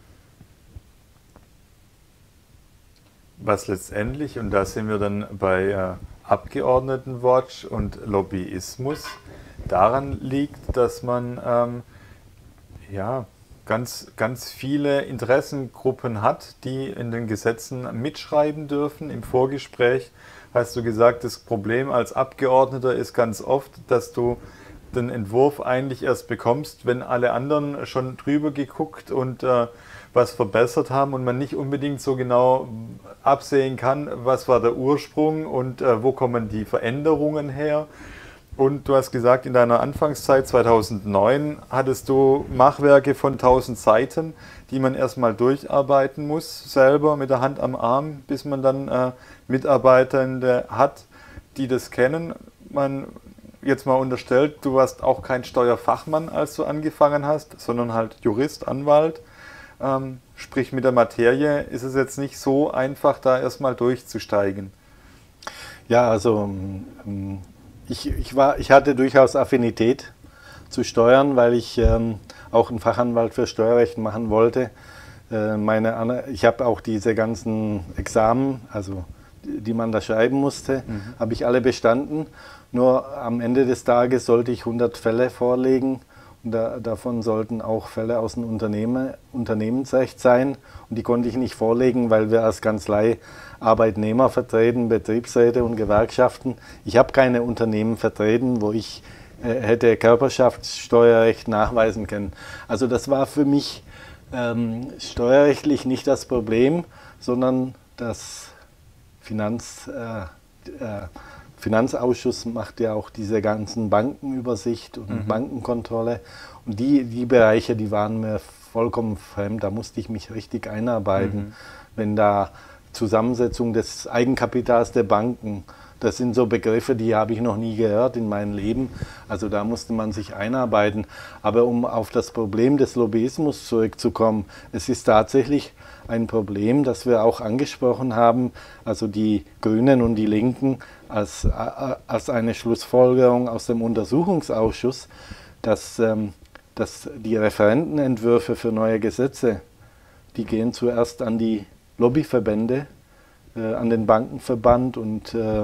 Was letztendlich, und da sind wir dann bei äh, Abgeordnetenwatch und Lobbyismus, daran liegt, dass man ähm, ja, ganz, ganz viele Interessengruppen hat, die in den Gesetzen mitschreiben dürfen. Im Vorgespräch hast du gesagt, das Problem als Abgeordneter ist ganz oft, dass du den Entwurf eigentlich erst bekommst, wenn alle anderen schon drüber geguckt und äh, was verbessert haben und man nicht unbedingt so genau absehen kann, was war der Ursprung und äh, wo kommen die Veränderungen her. Und du hast gesagt, in deiner Anfangszeit zweitausendneun hattest du Machwerke von tausend Seiten, die man erstmal durcharbeiten muss, selber mit der Hand am Arm, bis man dann äh, Mitarbeitende hat, die das kennen. Man jetzt mal unterstellt, du warst auch kein Steuerfachmann, als du angefangen hast, sondern halt Jurist, Anwalt. Ähm, sprich, mit der Materie ist es jetzt nicht so einfach, da erstmal durchzusteigen. Ja, also ich, ich, war, ich hatte durchaus Affinität zu Steuern, weil ich ähm, auch einen Fachanwalt für Steuerrecht machen wollte. Äh, meine, ich habe auch diese ganzen Examen, also die, die man da schreiben musste, mhm. habe ich alle bestanden. Nur am Ende des Tages sollte ich hundert Fälle vorlegen. Und da, davon sollten auch Fälle aus dem Unternehmen, Unternehmensrecht sein. Und die konnte ich nicht vorlegen, weil wir als Kanzlei Arbeitnehmer vertreten, Betriebsräte und Gewerkschaften. Ich habe keine Unternehmen vertreten, wo ich äh, hätte Körperschaftssteuerrecht nachweisen können. Also das war für mich ähm, steuerrechtlich nicht das Problem, sondern das Finanz... Äh, äh, Finanzausschuss macht ja auch diese ganzen Bankenübersicht und mhm. Bankenkontrolle. Und die, die Bereiche, die waren mir vollkommen fremd. Da musste ich mich richtig einarbeiten. Mhm. Wenn da Zusammensetzung des Eigenkapitals der Banken, Das sind so Begriffe, die habe ich noch nie gehört in meinem Leben. Also da musste man sich einarbeiten. Aber um auf das Problem des Lobbyismus zurückzukommen, es ist tatsächlich ein Problem, das wir auch angesprochen haben, also die Grünen und die Linken als, als eine Schlussfolgerung aus dem Untersuchungsausschuss, dass, ähm, dass die Referentenentwürfe für neue Gesetze, die gehen zuerst an die Lobbyverbände, äh, an den Bankenverband und äh,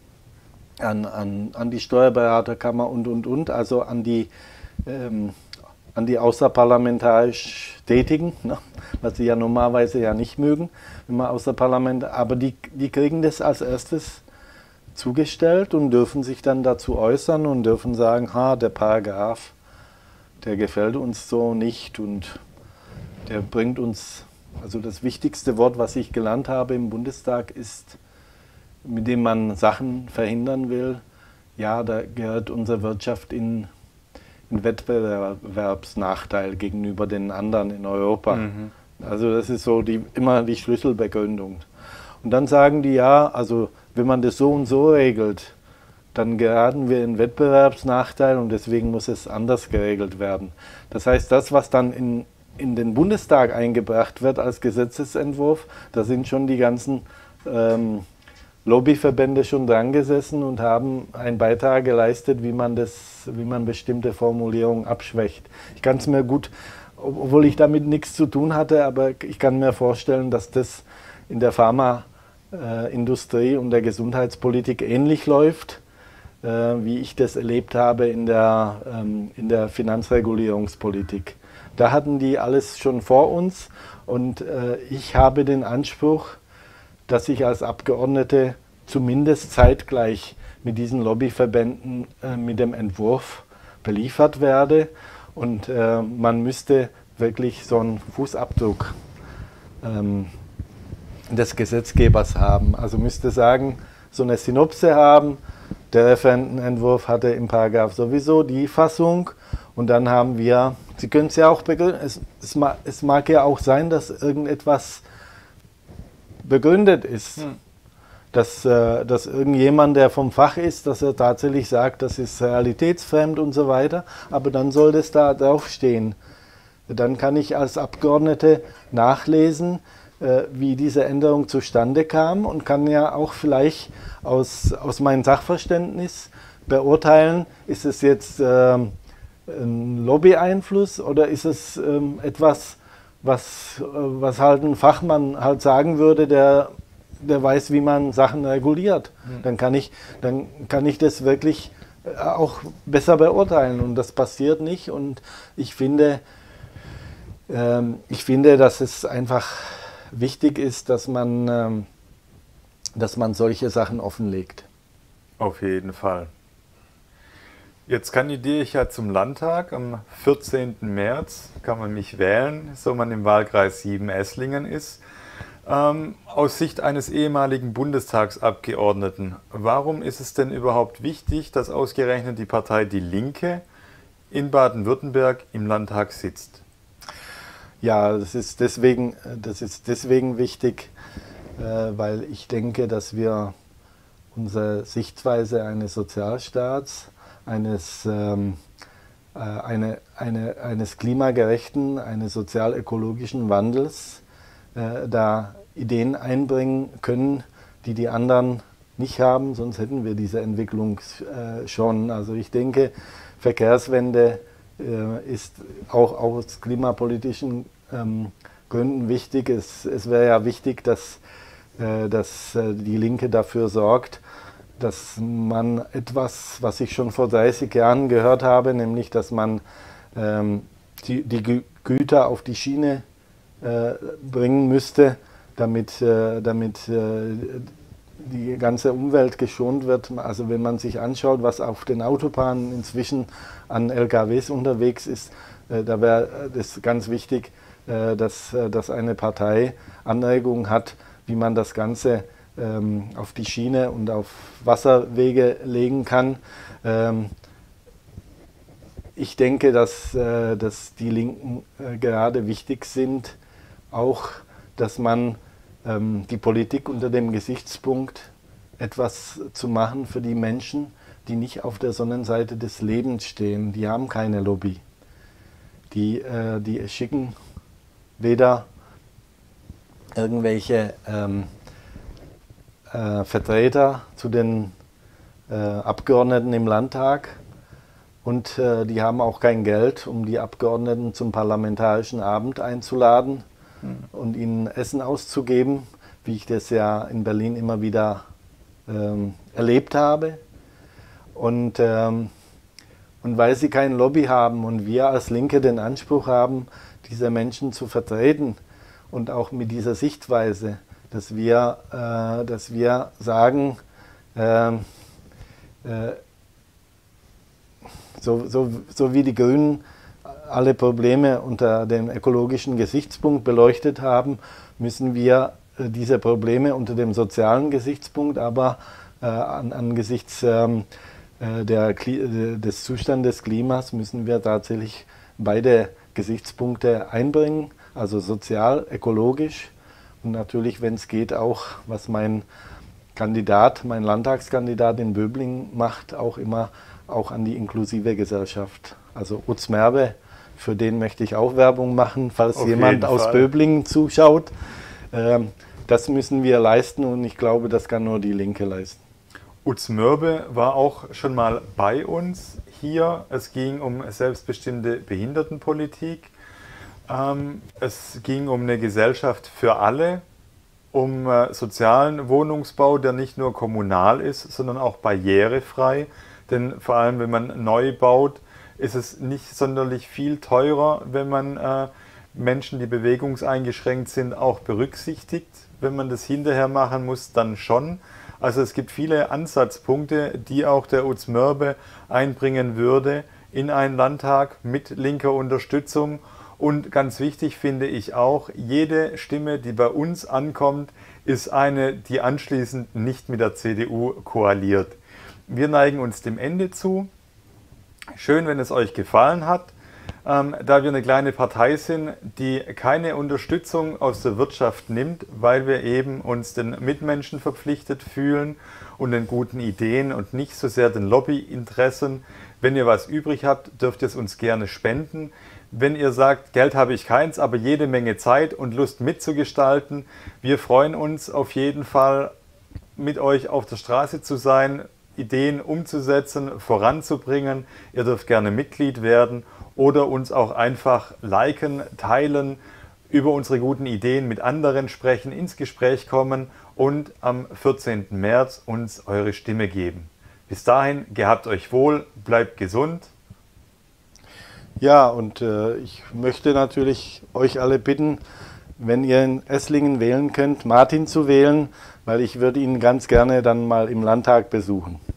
an, an, an die Steuerberaterkammer und, und, und, also an die, ähm, an die außerparlamentarisch Tätigen, ne, was sie ja normalerweise ja nicht mögen, wenn man außerparlament, aber die, die kriegen das als erstes zugestellt und dürfen sich dann dazu äußern und dürfen sagen, ha, der Paragraph, der gefällt uns so nicht und der bringt uns, also das wichtigste Wort, was ich gelernt habe im Bundestag, ist, mit dem man Sachen verhindern will, ja, da gehört unsere Wirtschaft in, in Wettbewerbsnachteil gegenüber den anderen in Europa. Mhm. Also das ist so die, immer die Schlüsselbegründung. Und dann sagen die, ja, also wenn man das so und so regelt, dann geraten wir in Wettbewerbsnachteil und deswegen muss es anders geregelt werden. Das heißt, das, was dann in, in den Bundestag eingebracht wird als Gesetzesentwurf, da sind schon die ganzen ähm, Lobbyverbände schon dran gesessen und haben einen Beitrag geleistet, wie man, das, wie man bestimmte Formulierungen abschwächt. Ich kann es mir gut, obwohl ich damit nichts zu tun hatte, aber ich kann mir vorstellen, dass das in der Pharmaindustrie und der Gesundheitspolitik ähnlich läuft, äh, wie ich das erlebt habe in der, ähm, in der Finanzregulierungspolitik. Da hatten die alles schon vor uns und äh, ich habe den Anspruch, dass ich als Abgeordnete zumindest zeitgleich mit diesen Lobbyverbänden äh, mit dem Entwurf beliefert werde. Und äh, man müsste wirklich so einen Fußabdruck ähm, des Gesetzgebers haben. Also müsste sagen, so eine Synopse haben, der Referentenentwurf hatte im Paragraph sowieso die Fassung und dann haben wir, Sie können es ja auch begründen, es, es, mag, es mag ja auch sein, dass irgendetwas begründet ist, hm. dass, äh, dass irgendjemand, der vom Fach ist, dass er tatsächlich sagt, das ist realitätsfremd und so weiter, aber dann soll das da draufstehen. Dann kann ich als Abgeordnete nachlesen, äh, wie diese Änderung zustande kam und kann ja auch vielleicht aus, aus meinem Sachverständnis beurteilen, ist es jetzt äh, ein Lobby-Einfluss oder ist es äh, etwas, Was, was halt ein Fachmann halt sagen würde, der, der weiß, wie man Sachen reguliert. Mhm. Dann kann ich, dann kann ich das wirklich auch besser beurteilen und das passiert nicht und ich finde, ähm, ich finde, dass es einfach wichtig ist, dass man, ähm, dass man solche Sachen offenlegt. Auf jeden Fall. Jetzt kandidiere ich ja zum Landtag. Am vierzehnten März kann man mich wählen, so man im Wahlkreis sieben Esslingen ist. Ähm, aus Sicht eines ehemaligen Bundestagsabgeordneten, warum ist es denn überhaupt wichtig, dass ausgerechnet die Partei Die Linke in Baden-Württemberg im Landtag sitzt? Ja, das ist deswegen, das ist deswegen wichtig, äh, weil ich denke, dass wir unsere Sichtweise eines Sozialstaats, eines, ähm, äh, eine, eine, eines klimagerechten, eines sozial-ökologischen Wandels äh, da Ideen einbringen können, die die anderen nicht haben, sonst hätten wir diese Entwicklung äh, schon. Also ich denke, Verkehrswende äh, ist auch aus klimapolitischen ähm, Gründen wichtig. Es, es wäre ja wichtig, dass, äh, dass äh, die Linke dafür sorgt, dass man etwas, was ich schon vor dreißig Jahren gehört habe, nämlich dass man ähm, die, die Gü Güter auf die Schiene äh, bringen müsste, damit, äh, damit äh, die ganze Umwelt geschont wird. Also wenn man sich anschaut, was auf den Autobahnen inzwischen an L K Ws unterwegs ist, äh, da wäre es ganz wichtig, äh, dass, äh, dass eine Partei Anregungen hat, wie man das Ganze ähm, auf die Schiene und auf Wasserwege legen kann. Ähm, ich denke, dass, äh, dass die Linken äh, gerade wichtig sind, auch, dass man ähm, die Politik unter dem Gesichtspunkt etwas zu machen für die Menschen, die nicht auf der Sonnenseite des Lebens stehen. Die haben keine Lobby. Die, äh, die schicken weder irgendwelche ähm, äh, Vertreter zu den äh, Abgeordneten im Landtag und äh, die haben auch kein Geld, um die Abgeordneten zum parlamentarischen Abend einzuladen mhm. und ihnen Essen auszugeben, wie ich das ja in Berlin immer wieder ähm, erlebt habe. Und, ähm, und weil sie kein Lobby haben und wir als Linke den Anspruch haben, diese Menschen zu vertreten und auch mit dieser Sichtweise, dass wir, äh, dass wir sagen, äh, äh, so, so, so wie die Grünen alle Probleme unter dem ökologischen Gesichtspunkt beleuchtet haben, müssen wir äh, diese Probleme unter dem sozialen Gesichtspunkt, aber äh, an, angesichts ähm, der, des Zustandes des Klimas müssen wir tatsächlich beide Gesichtspunkte einbringen, also sozial, ökologisch und natürlich, wenn es geht, auch, was mein Kandidat, mein Landtagskandidat in Böblingen macht, auch immer auch an die inklusive Gesellschaft. Also Utz Merbe, für den möchte ich auch Werbung machen, falls Auf jemand aus Fall. Böblingen zuschaut. Ähm, das müssen wir leisten und ich glaube, das kann nur die Linke leisten. Utz Merbe war auch schon mal bei uns hier. Es ging um selbstbestimmte Behindertenpolitik. Ähm, es ging um eine Gesellschaft für alle, um äh, sozialen Wohnungsbau, der nicht nur kommunal ist, sondern auch barrierefrei. Denn vor allem, wenn man neu baut, ist es nicht sonderlich viel teurer, wenn man äh, Menschen, die bewegungseingeschränkt sind, auch berücksichtigt. Wenn man das hinterher machen muss, dann schon. Also es gibt viele Ansatzpunkte, die auch der Utz Merbe einbringen würde in einen Landtag mit linker Unterstützung. Und ganz wichtig finde ich auch, jede Stimme, die bei uns ankommt, ist eine, die anschließend nicht mit der C D U koaliert. Wir neigen uns dem Ende zu. Schön, wenn es euch gefallen hat. Ähm, da wir eine kleine Partei sind, die keine Unterstützung aus der Wirtschaft nimmt, weil wir eben uns den Mitmenschen verpflichtet fühlen und den guten Ideen und nicht so sehr den Lobbyinteressen. Wenn ihr was übrig habt, dürft ihr es uns gerne spenden. Wenn ihr sagt, Geld habe ich keins, aber jede Menge Zeit und Lust mitzugestalten, wir freuen uns auf jeden Fall, mit euch auf der Straße zu sein, Ideen umzusetzen, voranzubringen. Ihr dürft gerne Mitglied werden oder uns auch einfach liken, teilen, über unsere guten Ideen mit anderen sprechen, ins Gespräch kommen und am vierzehnten März uns eure Stimme geben. Bis dahin, gehabt euch wohl, bleibt gesund. Ja, und äh, ich möchte natürlich euch alle bitten, wenn ihr in Esslingen wählen könnt, Martin zu wählen, weil ich würde ihn ganz gerne dann mal im Landtag besuchen.